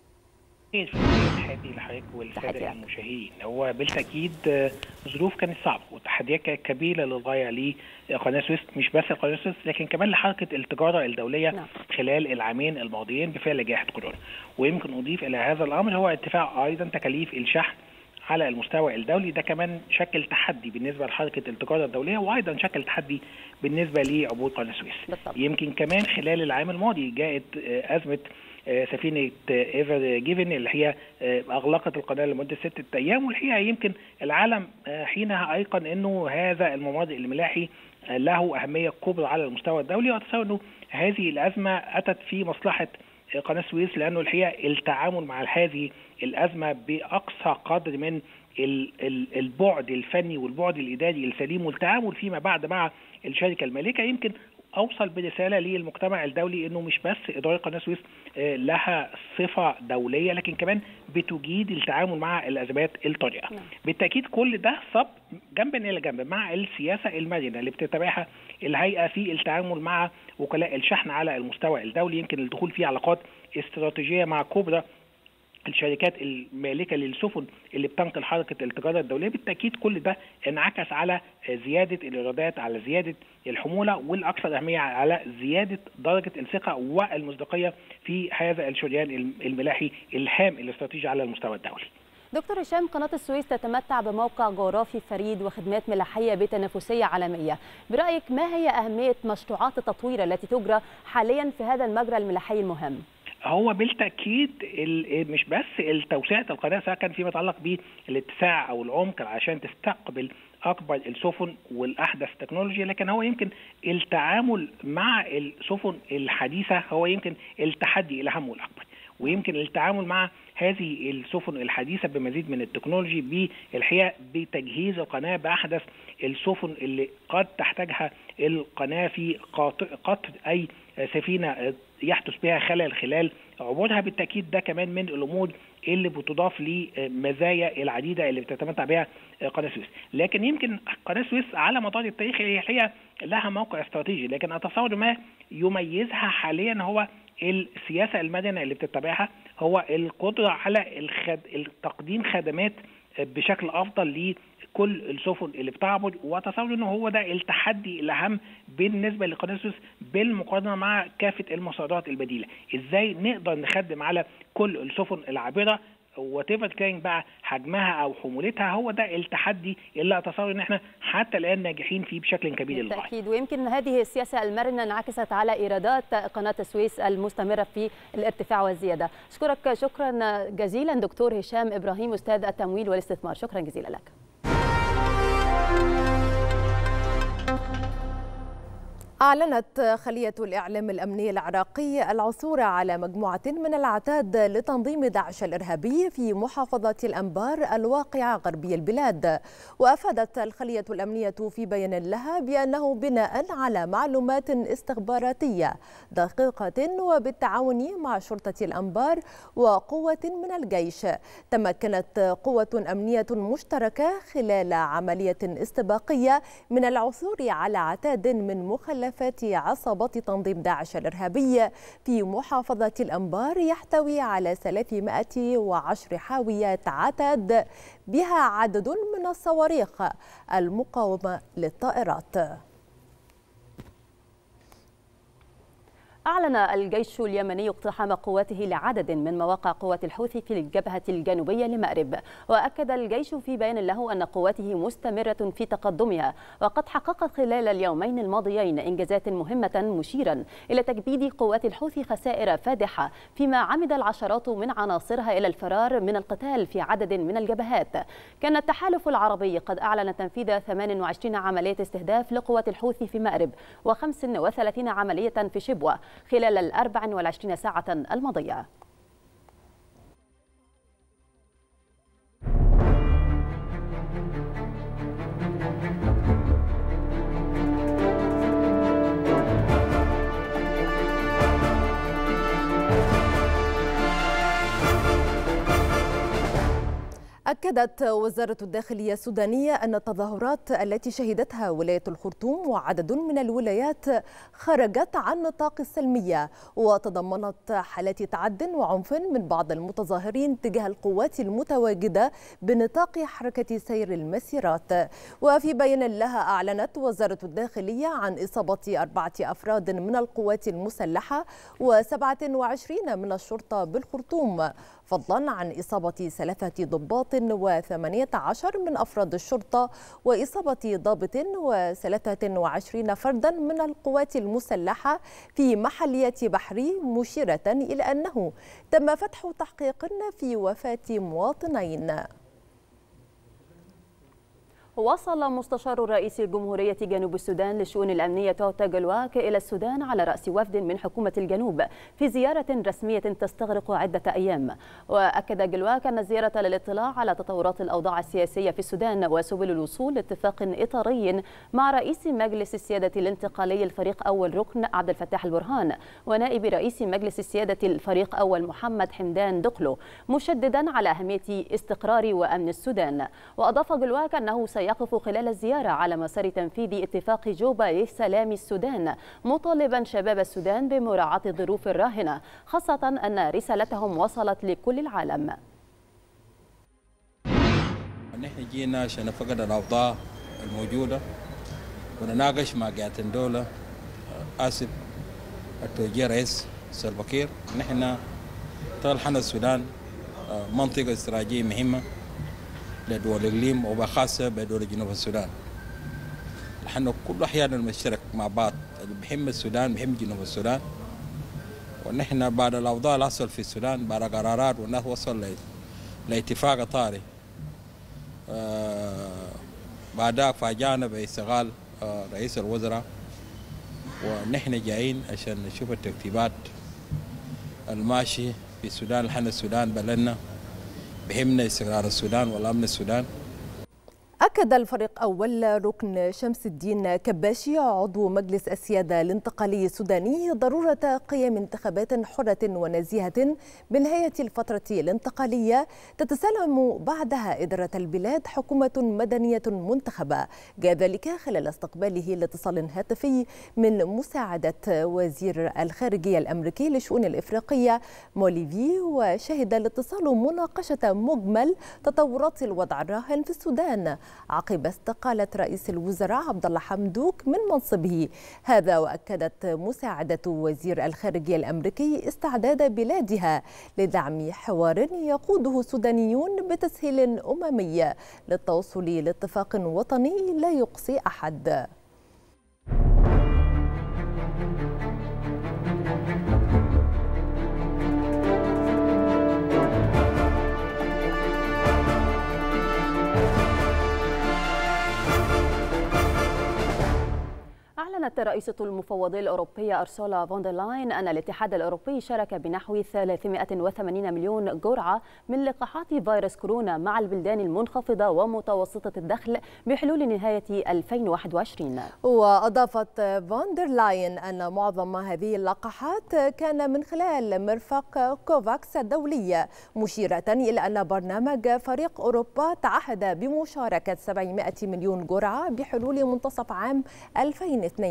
تحياتي لحضرتك والساده المشاهدين. هو بالتاكيد ظروف كانت صعبه وتحديات كانت كبيره للغايه لقناه السويس، مش بس قناه السويس لكن كمان لحركه التجاره الدوليه خلال العامين الماضيين بفعل جائحه كورونا. ويمكن اضيف الى هذا الامر هو ارتفاع ايضا تكاليف الشحن على المستوى الدولي، ده كمان شكل تحدي بالنسبه لحركه التجاره الدوليه، وايضا شكل تحدي بالنسبه لعبور قناه السويس. يمكن كمان خلال العام الماضي جاءت ازمه سفينه ايفر جيفن اللي هي اغلقت القناه لمده 6 ايام، والحقيقه يمكن العالم حينها ايقن انه هذا الممر الملاحي له اهميه كبرى على المستوى الدولي، واتصور انه هذه الازمه اتت في مصلحه قناه السويس، لانه الحقيقه التعامل مع هذه الازمه باقصى قدر من البعد الفني والبعد الاداري السليم والتعامل فيما بعد مع الشركه المالكه يمكن اوصل برساله للمجتمع الدولي انه مش بس اداره قناه السويس لها صفه دوليه، لكن كمان بتجيد التعامل مع الازمات الطارئه. بالتاكيد كل ده صب جنبا الى جنب مع السياسه المرنه اللي بتتبعها الهيئه في التعامل مع وكلاء الشحن على المستوى الدولي، يمكن الدخول في علاقات استراتيجيه مع كبرى الشركات المالكه للسفن اللي بتنقل حركه التجاره الدوليه. بالتاكيد كل ده انعكس على زياده الايرادات، على زياده الحموله، والاكثر اهميه على زياده درجه الثقه والمصداقيه في هذا الشريان الملاحي الهام الاستراتيجي على المستوى الدولي. دكتور هشام، قناة السويس تتمتع بموقع جغرافي فريد وخدمات ملاحية بتنافسية عالمية، برأيك ما هي أهمية مشروعات التطوير التي تجرى حاليا في هذا المجرى الملاحي المهم؟ هو بالتاكيد مش بس التوسعه القناه سواء كان فيما يتعلق بالاتساع او العمق عشان تستقبل اكبر السفن والاحدث تكنولوجيا، لكن هو يمكن التعامل مع السفن الحديثه هو يمكن التحدي الاهم والاكبر، ويمكن التعامل مع هذه السفن الحديثه بمزيد من التكنولوجي بالحقيقه بتجهيز القناه باحدث السفن اللي قد تحتاجها القناه في قطر اي سفينه يحدث بها خلل خلال عبورها. بالتاكيد ده كمان من الامور اللي بتضاف لمزايا العديده اللي بتتمتع بها قناه السويس. لكن يمكن قناه السويس على مدار التاريخ هي الحقيقه لها موقع استراتيجي، لكن اتصور ما يميزها حاليا هو السياسه المرنه اللي بتتبعها، هو القدره على تقديم خدمات بشكل افضل لكل السفن اللي بتعبر، واتصور انه هو ده التحدي الاهم بالنسبه لقناه السويس بالمقارنه مع كافه المسارات البديله، ازاي نقدر نخدم على كل السفن العابره وتيفر كان بقى حجمها او حمولتها. هو ده التحدي اللي اتصور ان احنا حتى الان ناجحين فيه بشكل كبير للغايه. بالتاكيد، ويمكن هذه السياسه المرنه انعكست على ايرادات قناه السويس المستمره في الارتفاع والزياده. اشكرك شكرا جزيلا دكتور هشام ابراهيم استاذ التمويل والاستثمار، شكرا جزيلا لك. أعلنت خلية الإعلام الأمني العراقي العثور على مجموعة من العتاد لتنظيم داعش الإرهابي في محافظة الأنبار الواقعة غربي البلاد. وأفادت الخلية الأمنية في بيان لها بأنه بناء على معلومات استخباراتية دقيقة وبالتعاون مع شرطة الأنبار وقوة من الجيش، تمكنت قوة أمنية مشتركة خلال عملية استباقية من العثور على عتاد من مخلفات عصابة تنظيم داعش الإرهابي في محافظة الأنبار يحتوي على 310 حاويات عتاد بها عدد من الصواريخ المقاومة للطائرات. أعلن الجيش اليمني اقتحام قواته لعدد من مواقع قوات الحوثي في الجبهة الجنوبية لمأرب، وأكد الجيش في بيان له أن قواته مستمرة في تقدمها، وقد حققت خلال اليومين الماضيين إنجازات مهمة مشيرا إلى تكبيد قوات الحوثي خسائر فادحة، فيما عمد العشرات من عناصرها إلى الفرار من القتال في عدد من الجبهات. كان التحالف العربي قد أعلن تنفيذ 28 عملية استهداف لقوات الحوثي في مأرب و35 عملية في شبوة خلال 24 ساعة الماضية. أكدت وزارة الداخلية السودانية أن التظاهرات التي شهدتها ولاية الخرطوم وعدد من الولايات خرجت عن نطاق السلمية، وتضمنت حالات تعد وعنف من بعض المتظاهرين تجاه القوات المتواجدة بنطاق حركة سير المسيرات. وفي بيان لها أعلنت وزارة الداخلية عن إصابة 4 أفراد من القوات المسلحة و27 من الشرطة بالخرطوم، فضلا عن إصابة 3 ضباط و18 من أفراد الشرطة وإصابة ضابط و23 فردا من القوات المسلحة في محلية بحري، مشيرة إلى أنه تم فتح تحقيق في وفاة مواطنين. وصل مستشار رئيس جمهورية جنوب السودان للشؤون الأمنية توتا جلواك إلى السودان على رأس وفد من حكومة الجنوب في زيارة رسمية تستغرق عدة أيام. وأكد جلواك أن الزيارة للاطلاع على تطورات الأوضاع السياسية في السودان وسبل الوصول لاتفاق إطاري مع رئيس مجلس السيادة الانتقالي الفريق أول ركن عبد الفتاح البرهان ونائب رئيس مجلس السيادة الفريق أول محمد حمدان دقلو، مشددا على أهمية استقرار وأمن السودان. وأضاف جلواك أنه يقف خلال الزيارة على مسار تنفيذ اتفاق جوبا لسلام السودان، مطالبا شباب السودان بمراعاة الظروف الراهنة، خاصة أن رسالتهم وصلت لكل العالم. نحن جينا عشان نفقد الأوضاع الموجودة ونناقش مع قيادة الدولة آسف التوجيه رئيس سلفا كير. نحن طالحنا السودان منطقة استراتيجية مهمة لدول الإقليم وبخاصة بدول جنوب السودان. نحن كل أحيانا نشترك مع بعض، اللي بيهم السودان بيهم جنوب السودان، ونحن بعد الأوضاع اللي حصل في السودان بعد قرارات والناس وصل لاتفاق طارئ بعدها فاجأنا باستقال رئيس الوزراء، ونحن جايين عشان نشوف الترتيبات الماشي في السودان. نحن السودان بلدنا بهمنا استقرار السودان والأمن السودان. أكد الفريق أول ركن شمس الدين كباشي عضو مجلس السيادة الانتقالي السوداني ضرورة قيام انتخابات حرة ونزيهة بنهاية الفترة الانتقالية تتسلم بعدها إدارة البلاد حكومة مدنية منتخبة. جاء ذلك خلال استقباله لاتصال هاتفي من مساعدة وزير الخارجية الأمريكي للشؤون الإفريقية موليفي، وشهد الاتصال مناقشة مجمل تطورات الوضع الراهن في السودان عقب استقالة رئيس الوزراء عبد الله حمدوك من منصبه هذا. وأكدت مساعدة وزير الخارجية الأمريكي استعداد بلادها لدعم حوار يقوده السودانيون بتسهيل أممي للتوصل لاتفاق وطني لا يقصي أحد. أعلنت رئيسة المفوضية الأوروبية أرسولا فون دير لاين أن الاتحاد الأوروبي شارك بنحو 380 مليون جرعة من لقاحات فيروس كورونا مع البلدان المنخفضة ومتوسطة الدخل بحلول نهاية 2021. وأضافت فون دير لاين أن معظم هذه اللقاحات كان من خلال مرفق كوفاكس الدولي، مشيرة إلى أن برنامج فريق أوروبا تعهد بمشاركة 700 مليون جرعة بحلول منتصف عام 2022.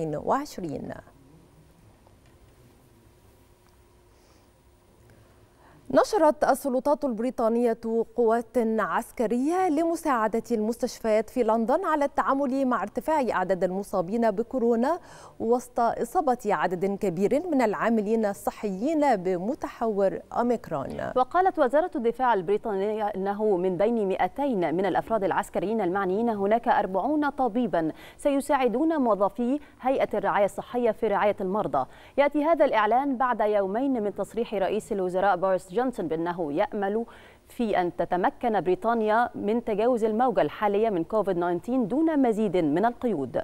نشرت السلطات البريطانية قوات عسكرية لمساعدة المستشفيات في لندن على التعامل مع ارتفاع أعداد المصابين بكورونا وسط إصابة عدد كبير من العاملين الصحيين بمتحور أوميكرون. وقالت وزارة الدفاع البريطانية أنه من بين 200 من الأفراد العسكريين المعنيين هناك 40 طبيبا سيساعدون موظفي هيئة الرعاية الصحية في رعاية المرضى. يأتي هذا الإعلان بعد يومين من تصريح رئيس الوزراء بوريس جونسون بأنه يأمل في أن تتمكن بريطانيا من تجاوز الموجة الحالية من كوفيد-19 دون مزيد من القيود.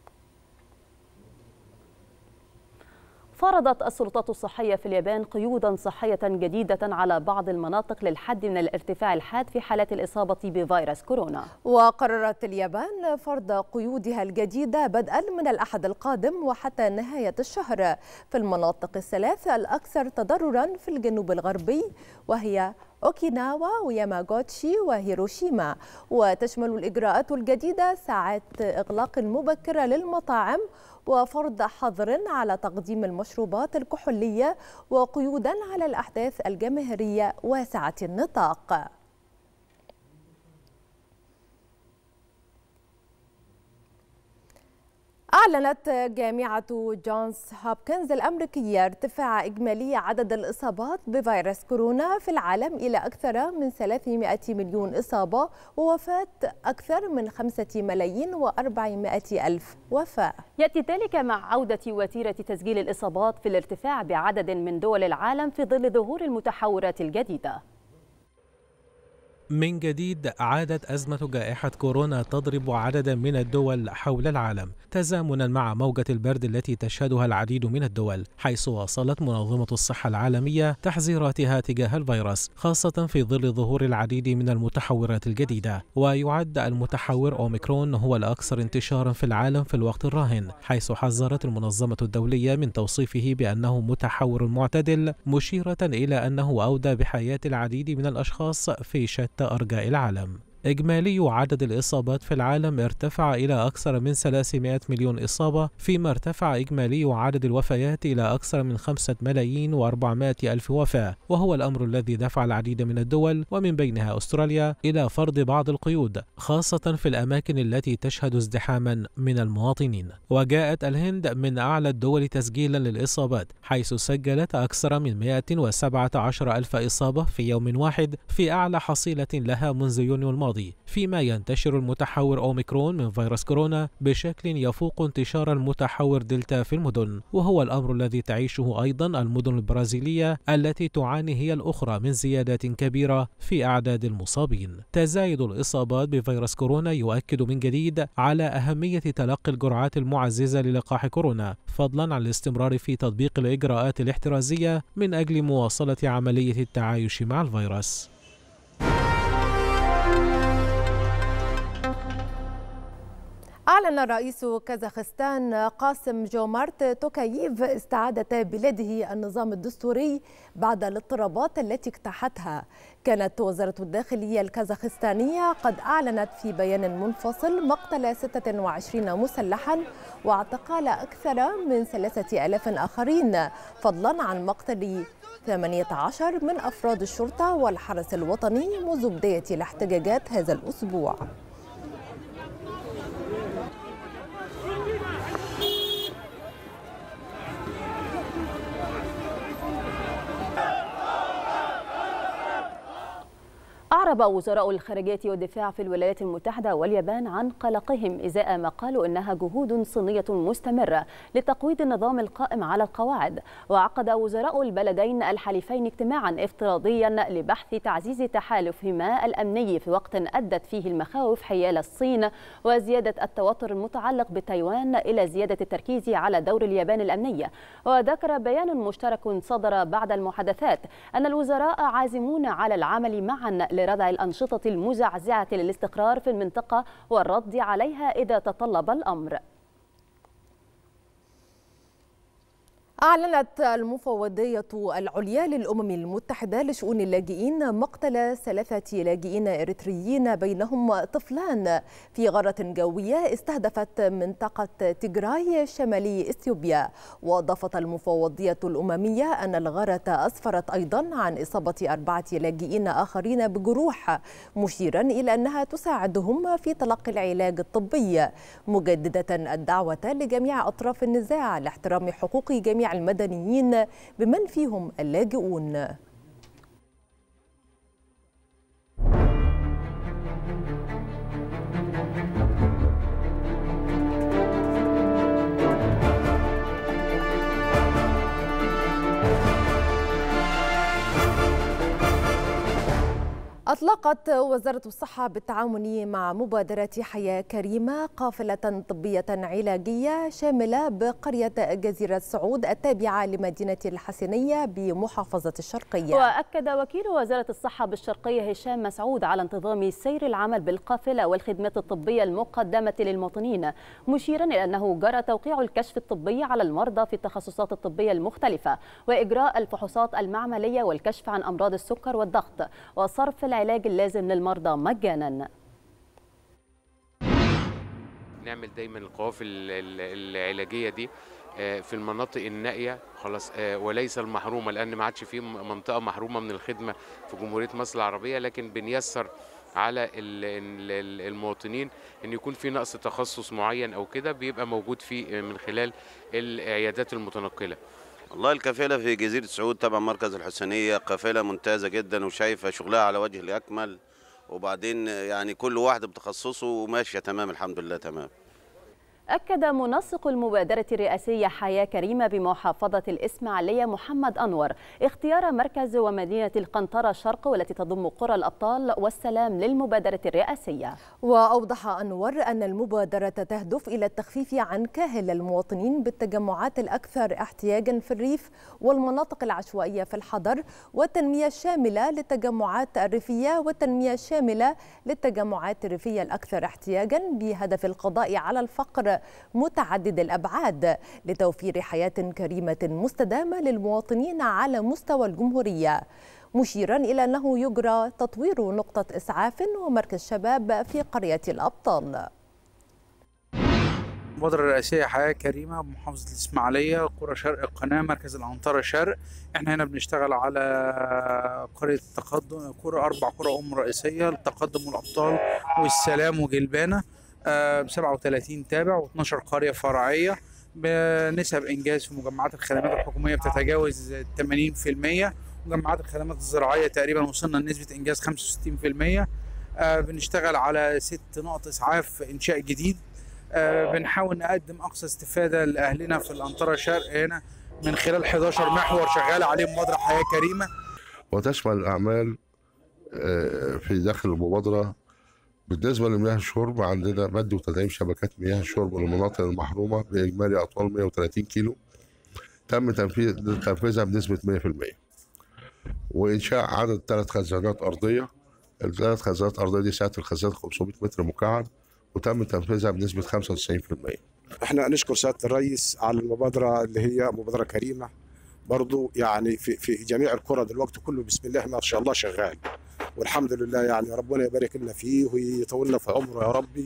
فرضت السلطات الصحية في اليابان قيودا صحية جديدة على بعض المناطق للحد من الارتفاع الحاد في حالات الإصابة بفيروس كورونا. وقررت اليابان فرض قيودها الجديدة بدءا من الأحد القادم وحتى نهاية الشهر في المناطق الثلاث الأكثر تضررا في الجنوب الغربي، وهي أوكيناوا وياماغوتشي وهيروشيما. وتشمل الإجراءات الجديدة ساعات إغلاق مبكرة للمطاعم وفرض حظر على تقديم المشروبات الكحولية وقيودا على الأحداث الجماهيرية واسعة النطاق. أعلنت جامعة جونز هوبكنز الأمريكية ارتفاع إجمالي عدد الإصابات بفيروس كورونا في العالم إلى أكثر من 300 مليون إصابة ووفاة أكثر من 5,400,000 وفاة. يأتي ذلك مع عودة وتيرة تسجيل الإصابات في الارتفاع بعدد من دول العالم في ظل ظهور المتحورات الجديدة. من جديد عادت أزمة جائحة كورونا تضرب عددا من الدول حول العالم تزامنا مع موجة البرد التي تشهدها العديد من الدول، حيث واصلت منظمة الصحة العالمية تحذيراتها تجاه الفيروس خاصة في ظل ظهور العديد من المتحورات الجديدة. ويعد المتحور أوميكرون هو الأكثر انتشارا في العالم في الوقت الراهن، حيث حذرت المنظمة الدولية من توصيفه بأنه متحور معتدل، مشيرة إلى أنه أودى بحياة العديد من الأشخاص في شتى أرجاء العالم. إجمالي عدد الإصابات في العالم ارتفع إلى أكثر من 300 مليون إصابة، فيما ارتفع إجمالي عدد الوفيات إلى أكثر من 5,400,000 وفاة، وهو الأمر الذي دفع العديد من الدول ومن بينها أستراليا إلى فرض بعض القيود خاصة في الأماكن التي تشهد ازدحاما من المواطنين. وجاءت الهند من أعلى الدول تسجيلا للإصابات، حيث سجلت أكثر من 117,000 إصابة في يوم واحد، في أعلى حصيلة لها منذ يونيو الماضي، فيما ينتشر المتحور أوميكرون من فيروس كورونا بشكل يفوق انتشار المتحور دلتا في المدن، وهو الأمر الذي تعيشه أيضا المدن البرازيلية التي تعاني هي الأخرى من زيادات كبيرة في أعداد المصابين. تزايد الإصابات بفيروس كورونا يؤكد من جديد على أهمية تلقي الجرعات المعززة للقاح كورونا، فضلا عن الاستمرار في تطبيق الإجراءات الاحترازية من أجل مواصلة عملية التعايش مع الفيروس. أعلن رئيس كازاخستان قاسم جومارت توكاييف استعادة بلاده النظام الدستوري بعد الاضطرابات التي اجتاحتها. كانت وزارة الداخلية الكازاخستانية قد أعلنت في بيان منفصل مقتل 26 مسلحا واعتقال أكثر من 3,000 آخرين، فضلا عن مقتل 18 من أفراد الشرطة والحرس الوطني منذ بداية الاحتجاجات هذا الأسبوع. أعرب وزراء الخارجية والدفاع في الولايات المتحدة واليابان عن قلقهم إزاء ما قالوا إنها جهود صينية مستمرة لتقويض النظام القائم على القواعد. وعقد وزراء البلدين الحليفين اجتماعا افتراضيا لبحث تعزيز تحالفهما الأمني في وقت أدت فيه المخاوف حيال الصين وزيادة التوتر المتعلق بتايوان إلى زيادة التركيز على دور اليابان الأمني. وذكر بيان مشترك صدر بعد المحادثات أن الوزراء عازمون على العمل معا لردع الأنشطة المزعزعة للاستقرار في المنطقة والرد عليها إذا تطلب الأمر. أعلنت المفوضية العليا للأمم المتحدة لشؤون اللاجئين مقتل 3 لاجئين إريتريين بينهم طفلان في غارة جوية استهدفت منطقة تيغراي شمالي إثيوبيا. وأضافت المفوضية الأممية أن الغارة أسفرت أيضا عن إصابة 4 لاجئين آخرين بجروح، مشيرا إلى أنها تساعدهم في تلقي العلاج الطبي، مجددة الدعوة لجميع أطراف النزاع لاحترام حقوق جميع المدنيين بمن فيهم اللاجئون. أطلقت وزارة الصحة بالتعاون مع مبادرة حياة كريمة قافلة طبية علاجية شاملة بقرية جزيرة سعود التابعة لمدينة الحسنية بمحافظة الشرقية. وأكد وكيل وزارة الصحة بالشرقية هشام مسعود على انتظام سير العمل بالقافلة والخدمات الطبية المقدمة للمواطنين، مشيرا إلى أنه جرى توقيع الكشف الطبي على المرضى في التخصصات الطبية المختلفة وإجراء الفحوصات المعملية والكشف عن أمراض السكر والضغط وصرف العلاج اللازم للمرضى مجانا. نعمل دايما القوافل العلاجيه دي في المناطق النائيه خلاص وليس المحرومه، لان ما عادش في منطقه محرومه من الخدمه في جمهوريه مصر العربيه، لكن بنيسر على المواطنين ان يكون في نقص تخصص معين او كده بيبقى موجود فيه من خلال العيادات المتنقله. والله الكفيلة في جزيرة سعود تبع مركز الحسنية قافلة ممتازة جدا وشايفة شغلها على وجه الأكمل، وبعدين يعني كل واحد بتخصصه وماشية تمام الحمد لله تمام. أكد منسق المبادرة الرئاسية حياة كريمة بمحافظة الإسماعيلية محمد أنور اختيار مركز ومدينة القنطرة شرق والتي تضم قرى الأبطال والسلام للمبادرة الرئاسية. وأوضح أنور أن المبادرة تهدف إلى التخفيف عن كاهل المواطنين بالتجمعات الأكثر احتياجا في الريف والمناطق العشوائية في الحضر، والتنمية الشاملة للتجمعات الريفية والتنمية الشاملة للتجمعات الريفية الأكثر احتياجا بهدف القضاء على الفقر متعدد الأبعاد لتوفير حياة كريمة مستدامة للمواطنين على مستوى الجمهورية، مشيرا إلى أنه يجرى تطوير نقطة إسعاف ومركز شباب في قرية الأبطال. المبادرة الرئاسية حياة كريمة بمحافظة الإسماعيلية قرى شرق القناة مركز العنطرة شرق. احنا هنا بنشتغل على قرية التقدم، 4 قرى رئيسية: التقدم والأبطال والسلام وجلبانة، 37 تابع و12 قرية فرعية، بنسب إنجاز في مجمعات الخدمات الحكومية بتتجاوز 80%، مجمعات الخدمات الزراعية تقريبا وصلنا لنسبة إنجاز 65%. بنشتغل على 6 نقط إسعاف إنشاء جديد. بنحاول نقدم أقصى استفادة لأهلنا في الأنطرة شرق هنا من خلال 11 محور شغالة عليه مبادرة حياة كريمة. وتشمل الأعمال في داخل المبادرة. بالنسبة لمياه الشرب عندنا مد وتدعيم شبكات مياه الشرب للمناطق المحرومة بإجمالي أطوال 130 كيلو تم تنفيذها بنسبة 100%، وإنشاء عدد 3 خزانات أرضية. ال3 خزانات أرضية دي سعة الخزانات 500 متر مكعب وتم تنفيذها بنسبة 95%. احنا نشكر سيادة الرئيس على المبادرة اللي هي مبادرة كريمة، برضو يعني في جميع القرى دلوقتي كله بسم الله ما شاء الله شغال، والحمد لله يعني ربنا يبارك لنا فيه ويطولنا في عمره يا ربي.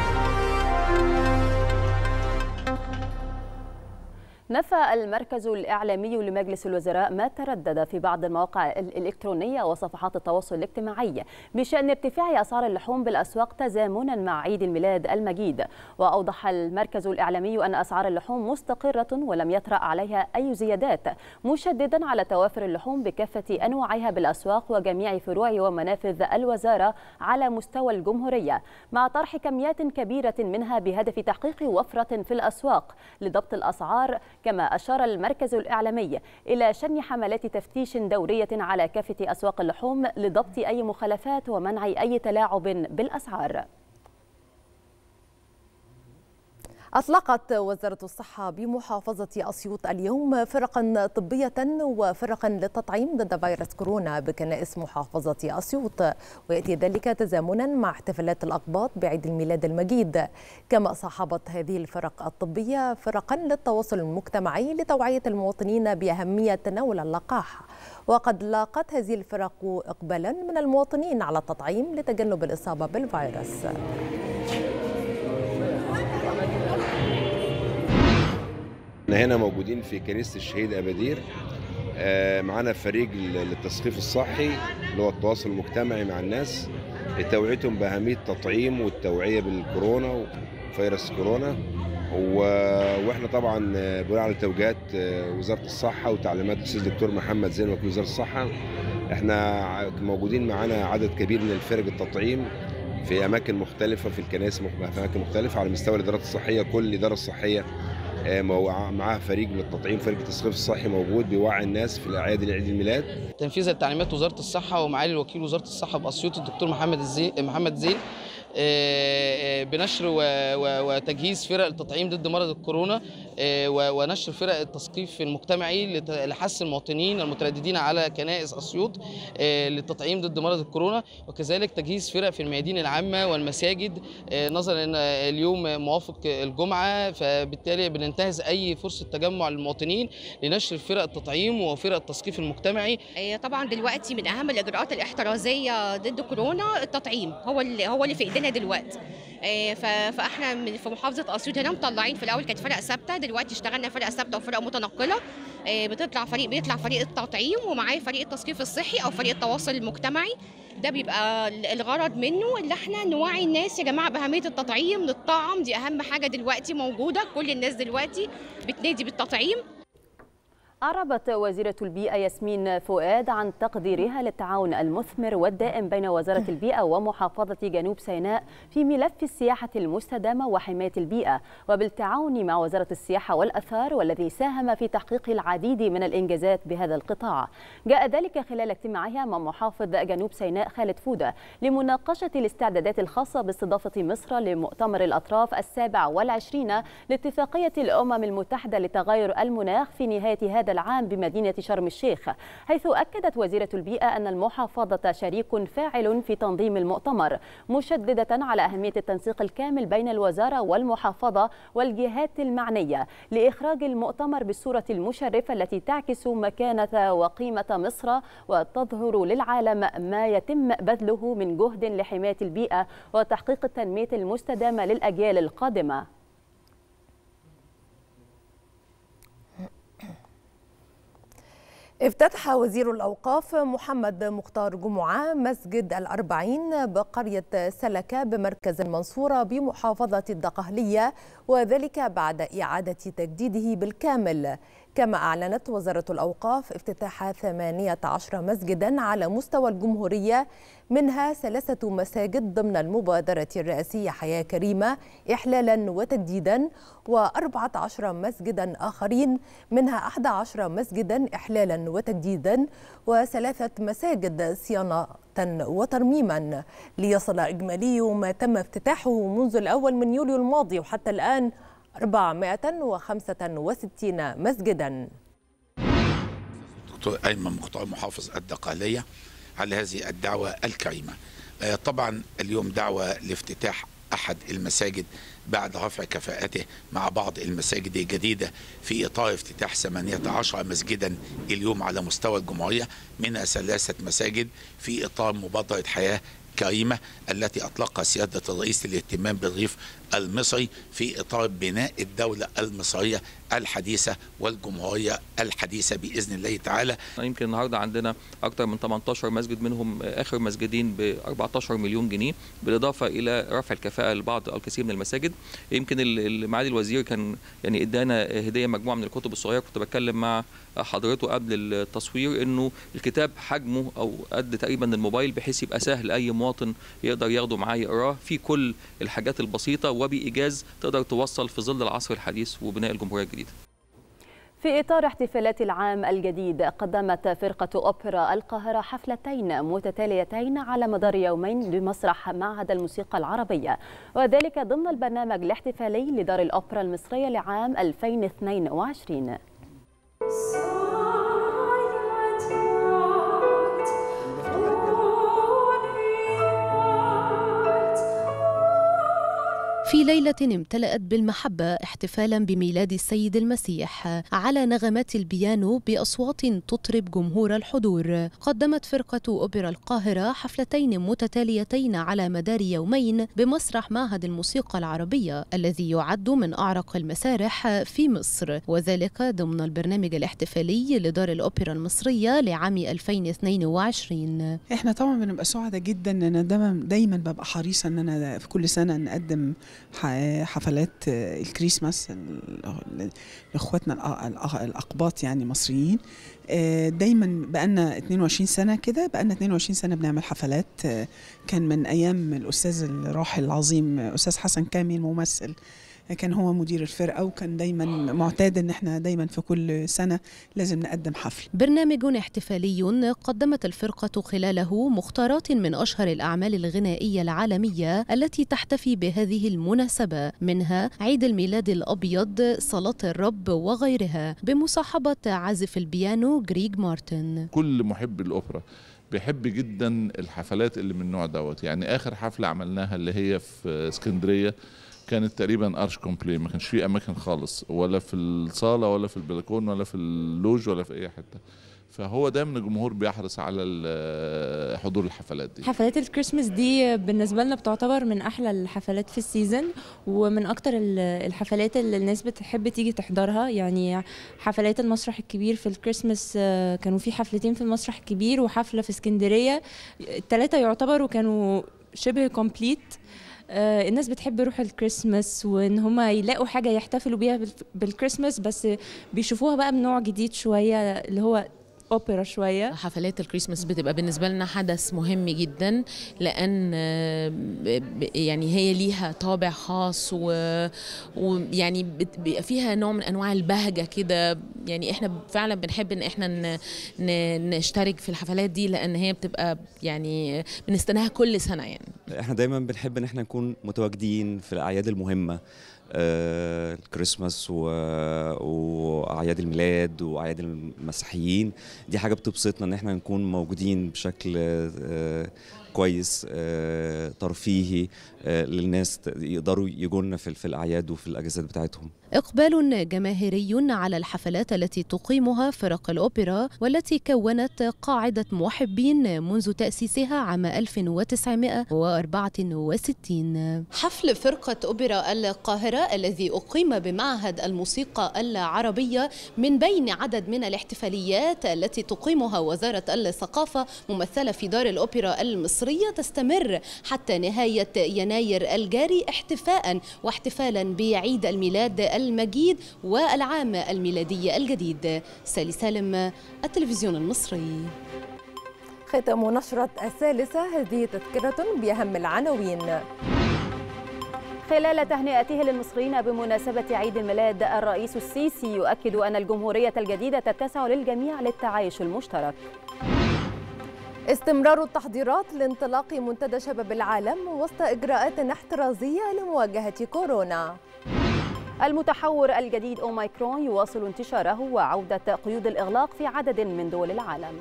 نفى المركز الإعلامي لمجلس الوزراء ما تردد في بعض المواقع الإلكترونية وصفحات التواصل الاجتماعي بشأن ارتفاع أسعار اللحوم بالأسواق تزامنا مع عيد الميلاد المجيد. وأوضح المركز الإعلامي أن أسعار اللحوم مستقرة ولم يطرأ عليها أي زيادات، مشددا على توافر اللحوم بكافة أنواعها بالأسواق وجميع فروع ومنافذ الوزارة على مستوى الجمهورية، مع طرح كميات كبيرة منها بهدف تحقيق وفرة في الأسواق لضبط الأسعار. كما أشار المركز الإعلامي إلى شن حملات تفتيش دورية على كافة أسواق اللحوم لضبط أي مخالفات ومنع أي تلاعب بالأسعار. أطلقت وزارة الصحة بمحافظة أسيوط اليوم فرقا طبية وفرقا للتطعيم ضد فيروس كورونا بكنائس محافظة أسيوط، ويأتي ذلك تزامنا مع احتفالات الأقباط بعيد الميلاد المجيد. كما صاحبت هذه الفرق الطبية فرقا للتواصل المجتمعي لتوعية المواطنين بأهمية تناول اللقاح، وقد لاقت هذه الفرق إقبالا من المواطنين على التطعيم لتجنب الإصابة بالفيروس. احنا هنا موجودين في كنيسة الشهيد أبادير، معانا فريق للتثقيف الصحي اللي هو التواصل المجتمعي مع الناس لتوعيتهم بأهمية التطعيم والتوعية بالكورونا وفيروس كورونا. واحنا طبعا بناء على توجيهات وزارة الصحة وتعليمات الأستاذ دكتور محمد زين وكيل وزارة الصحة، احنا موجودين معانا عدد كبير من الفرق التطعيم في أماكن مختلفة في الكنائس، في أماكن مختلفة على مستوى الإدارات الصحية. كل إدارة صحية معاها فريق للتطعيم، فريق التثقيف الصحي موجود بيوعي الناس في الاعياد العيد الميلاد. تنفيذا لتعليمات وزاره الصحه ومعالي الوكيل وزاره الصحه باسيوط الدكتور محمد زين بنشر وتجهيز فرق التطعيم ضد مرض الكورونا، ونشر فرق التثقيف المجتمعي لحث المواطنين المترددين على كنائس اسيوط للتطعيم ضد مرض الكورونا، وكذلك تجهيز فرق في الميادين العامه والمساجد نظرا ان اليوم موافق الجمعه، فبالتالي بننتهز اي فرصه تجمع للمواطنين لنشر فرق التطعيم وفرق التثقيف المجتمعي. طبعا دلوقتي من اهم الاجراءات الاحترازيه ضد كورونا التطعيم، هو اللي في ايدينا دلوقتي. فاحنا في محافظه اسيوط هنا مطلعين، في الاول كانت فرق ثابته، دلوقتي اشتغلنا فرق ثابته وفرق متنقله. بيطلع فريق التطعيم ومعاه فريق التثقيف الصحي او فريق التواصل المجتمعي. ده بيبقى الغرض منه اللي احنا نوعي الناس يا جماعه باهميه التطعيم، نطعم، دي اهم حاجه دلوقتي موجوده، كل الناس دلوقتي بتنادي بالتطعيم. أعربت وزيرة البيئة ياسمين فؤاد عن تقديرها للتعاون المثمر والدائم بين وزارة البيئة ومحافظة جنوب سيناء في ملف السياحة المستدامة وحماية البيئة، وبالتعاون مع وزارة السياحة والآثار والذي ساهم في تحقيق العديد من الإنجازات بهذا القطاع. جاء ذلك خلال اجتماعها مع محافظ جنوب سيناء خالد فودة لمناقشة الاستعدادات الخاصة باستضافة مصر لمؤتمر الأطراف 27 لاتفاقية الأمم المتحدة لتغير المناخ في نهاية هذا العام بمدينة شرم الشيخ، حيث أكدت وزيرة البيئة أن المحافظة شريك فاعل في تنظيم المؤتمر، مشددة على أهمية التنسيق الكامل بين الوزارة والمحافظة والجهات المعنية لإخراج المؤتمر بالصورة المشرفة التي تعكس مكانة وقيمة مصر وتظهر للعالم ما يتم بذله من جهد لحماية البيئة وتحقيق التنمية المستدامة للأجيال القادمة. افتتح وزير الأوقاف محمد مختار جمعة مسجد الأربعين بقرية سلكة بمركز المنصورة بمحافظة الدقهلية، وذلك بعد إعادة تجديده بالكامل. كما أعلنت وزارة الأوقاف افتتاح 18 مسجدا على مستوى الجمهورية، منها 3 مساجد ضمن المبادرة الرئاسية حياة كريمة إحلالا وتجديدا، و14 مسجدا آخرين منها 11 مسجدا إحلالا وتجديدا، و3 مساجد صيانة وترميما، ليصل إجمالي ما تم افتتاحه منذ الأول من يوليو الماضي وحتى الآن 465 مسجدا. دكتور أيمن مختار محافظ الدقهلية على هذه الدعوة الكريمة. طبعا اليوم دعوة لافتتاح أحد المساجد بعد رفع كفاءته مع بعض المساجد الجديدة في إطار افتتاح 18 مسجدا اليوم على مستوى الجمهورية، منها 3 مساجد في إطار مبادرة حياة كريمة التي أطلقها سيادة الرئيس للاهتمام بالريف المصري في إطار بناء الدولة المصرية الحديثة والجمهورية الحديثة بإذن الله تعالى. يمكن النهاردة عندنا أكثر من 18 مسجد، منهم آخر مسجدين ب 14 مليون جنيه، بالإضافة إلى رفع الكفاءة لبعض الكثير من المساجد. يمكن معالي الوزير كان يعني إدانا هدية مجموعة من الكتب الصغيرة، كنت بتكلم مع حضرته قبل التصوير إنه الكتاب حجمه أو قد تقريبا الموبايل، بحيث يبقى سهل أي مواطن يقدر ياخده معاه يقراه، في كل الحاجات البسيطة وبإيجاز تقدر توصل في ظل العصر الحديث وبناء الجمهورية الجديدة. في إطار احتفالات العام الجديد، قدمت فرقة أوبرا القاهرة حفلتين متتاليتين على مدار يومين بمسرح معهد الموسيقى العربية، وذلك ضمن البرنامج الاحتفالي لدار الأوبرا المصرية لعام 2022. في ليلة امتلأت بالمحبة احتفالا بميلاد السيد المسيح على نغمات البيانو بأصوات تطرب جمهور الحضور، قدمت فرقة أوبرا القاهرة حفلتين متتاليتين على مدار يومين بمسرح معهد الموسيقى العربية الذي يعد من أعرق المسارح في مصر، وذلك ضمن البرنامج الاحتفالي لدار الأوبرا المصرية لعام 2022. احنا طبعا بنبقى سعداء جدا ان انا دايما ببقى حريصة ان انا في كل سنة نقدم حفلات الكريسماس لاخواتنا الاقباط يعني مصريين. دايما بقالنا 22 سنه كده، بقالنا 22 سنه بنعمل حفلات. كان من ايام الاستاذ الراحل العظيم استاذ حسن كامل الممثل كان هو مدير الفرقة، وكان دايما معتاد ان احنا دايما في كل سنة لازم نقدم حفل. برنامج احتفالي قدمت الفرقة خلاله مختارات من أشهر الأعمال الغنائية العالمية التي تحتفي بهذه المناسبة، منها عيد الميلاد الأبيض، صلاة الرب وغيرها، بمصاحبة عازف البيانو غريغ مارتن. كل محب الأوبرا بيحب جدا الحفلات اللي من النوع دوت. يعني آخر حفلة عملناها اللي هي في اسكندرية كانت تقريبا ارش كومبلي، ما كانش فيه اماكن خالص، ولا في الصاله ولا في البلكون ولا في اللوج ولا في اي حته. فهو دايما الجمهور بيحرص على حضور الحفلات دي. حفلات الكريسماس دي بالنسبه لنا بتعتبر من احلى الحفلات في السيزون، ومن اكتر الحفلات اللي الناس بتحب تيجي تحضرها. يعني حفلات المسرح الكبير في الكريسماس كانوا في حفلتين في المسرح الكبير وحفله في اسكندريه، الثلاثه يعتبروا كانوا شبه كومبليت. الناس بتحب روح الكريسماس، وان هم يلاقوا حاجه يحتفلوا بيها بالكريسماس، بس بيشوفوها بقى بنوع جديد شويه اللي هو اوبرا شويه. حفلات الكريسماس بتبقى بالنسبه لنا حدث مهم جدا، لان يعني هي ليها طابع خاص، ويعني بيبقى فيها نوع من انواع البهجه كده. يعني احنا فعلا بنحب ان احنا نشترك في الحفلات دي، لان هي بتبقى يعني بنستناها كل سنه. يعني احنا دايما بنحب ان احنا نكون متواجدين في الاعياد المهمه، الكريسماس واعياد الميلاد واعياد المسيحيين. دي حاجه بتبسطنا ان احنا نكون موجودين بشكل كويس ترفيهي للناس يقدروا يجونا في الاعياد وفي الاجازات بتاعتهم. إقبال جماهيري على الحفلات التي تقيمها فرق الأوبرا، والتي كونت قاعدة محبين منذ تأسيسها عام 1964. حفل فرقة أوبرا القاهرة الذي أقيم بمعهد الموسيقى العربية من بين عدد من الاحتفاليات التي تقيمها وزارة الثقافة ممثلة في دار الأوبرا المصرية، تستمر حتى نهاية يناير الجاري واحتفالا بعيد الميلاد المجيد والعام الميلادي الجديد. سالي سالم، التلفزيون المصري. ختام نشرة الثالثة، هذه تذكرة بأهم العناوين. خلال تهنئته للمصريين بمناسبة عيد الميلاد، الرئيس السيسي يؤكد أن الجمهورية الجديدة تتسع للجميع للتعايش المشترك. استمرار التحضيرات لانطلاق منتدى شباب العالم وسط إجراءات احترازية لمواجهة كورونا. المتحور الجديد أوميكرون يواصل انتشاره وعودة قيود الإغلاق في عدد من دول العالم.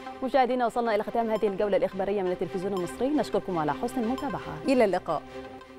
مشاهدينا، وصلنا إلى ختام هذه الجولة الإخبارية من التلفزيون المصري، نشكركم على حسن المتابعة. إلى اللقاء.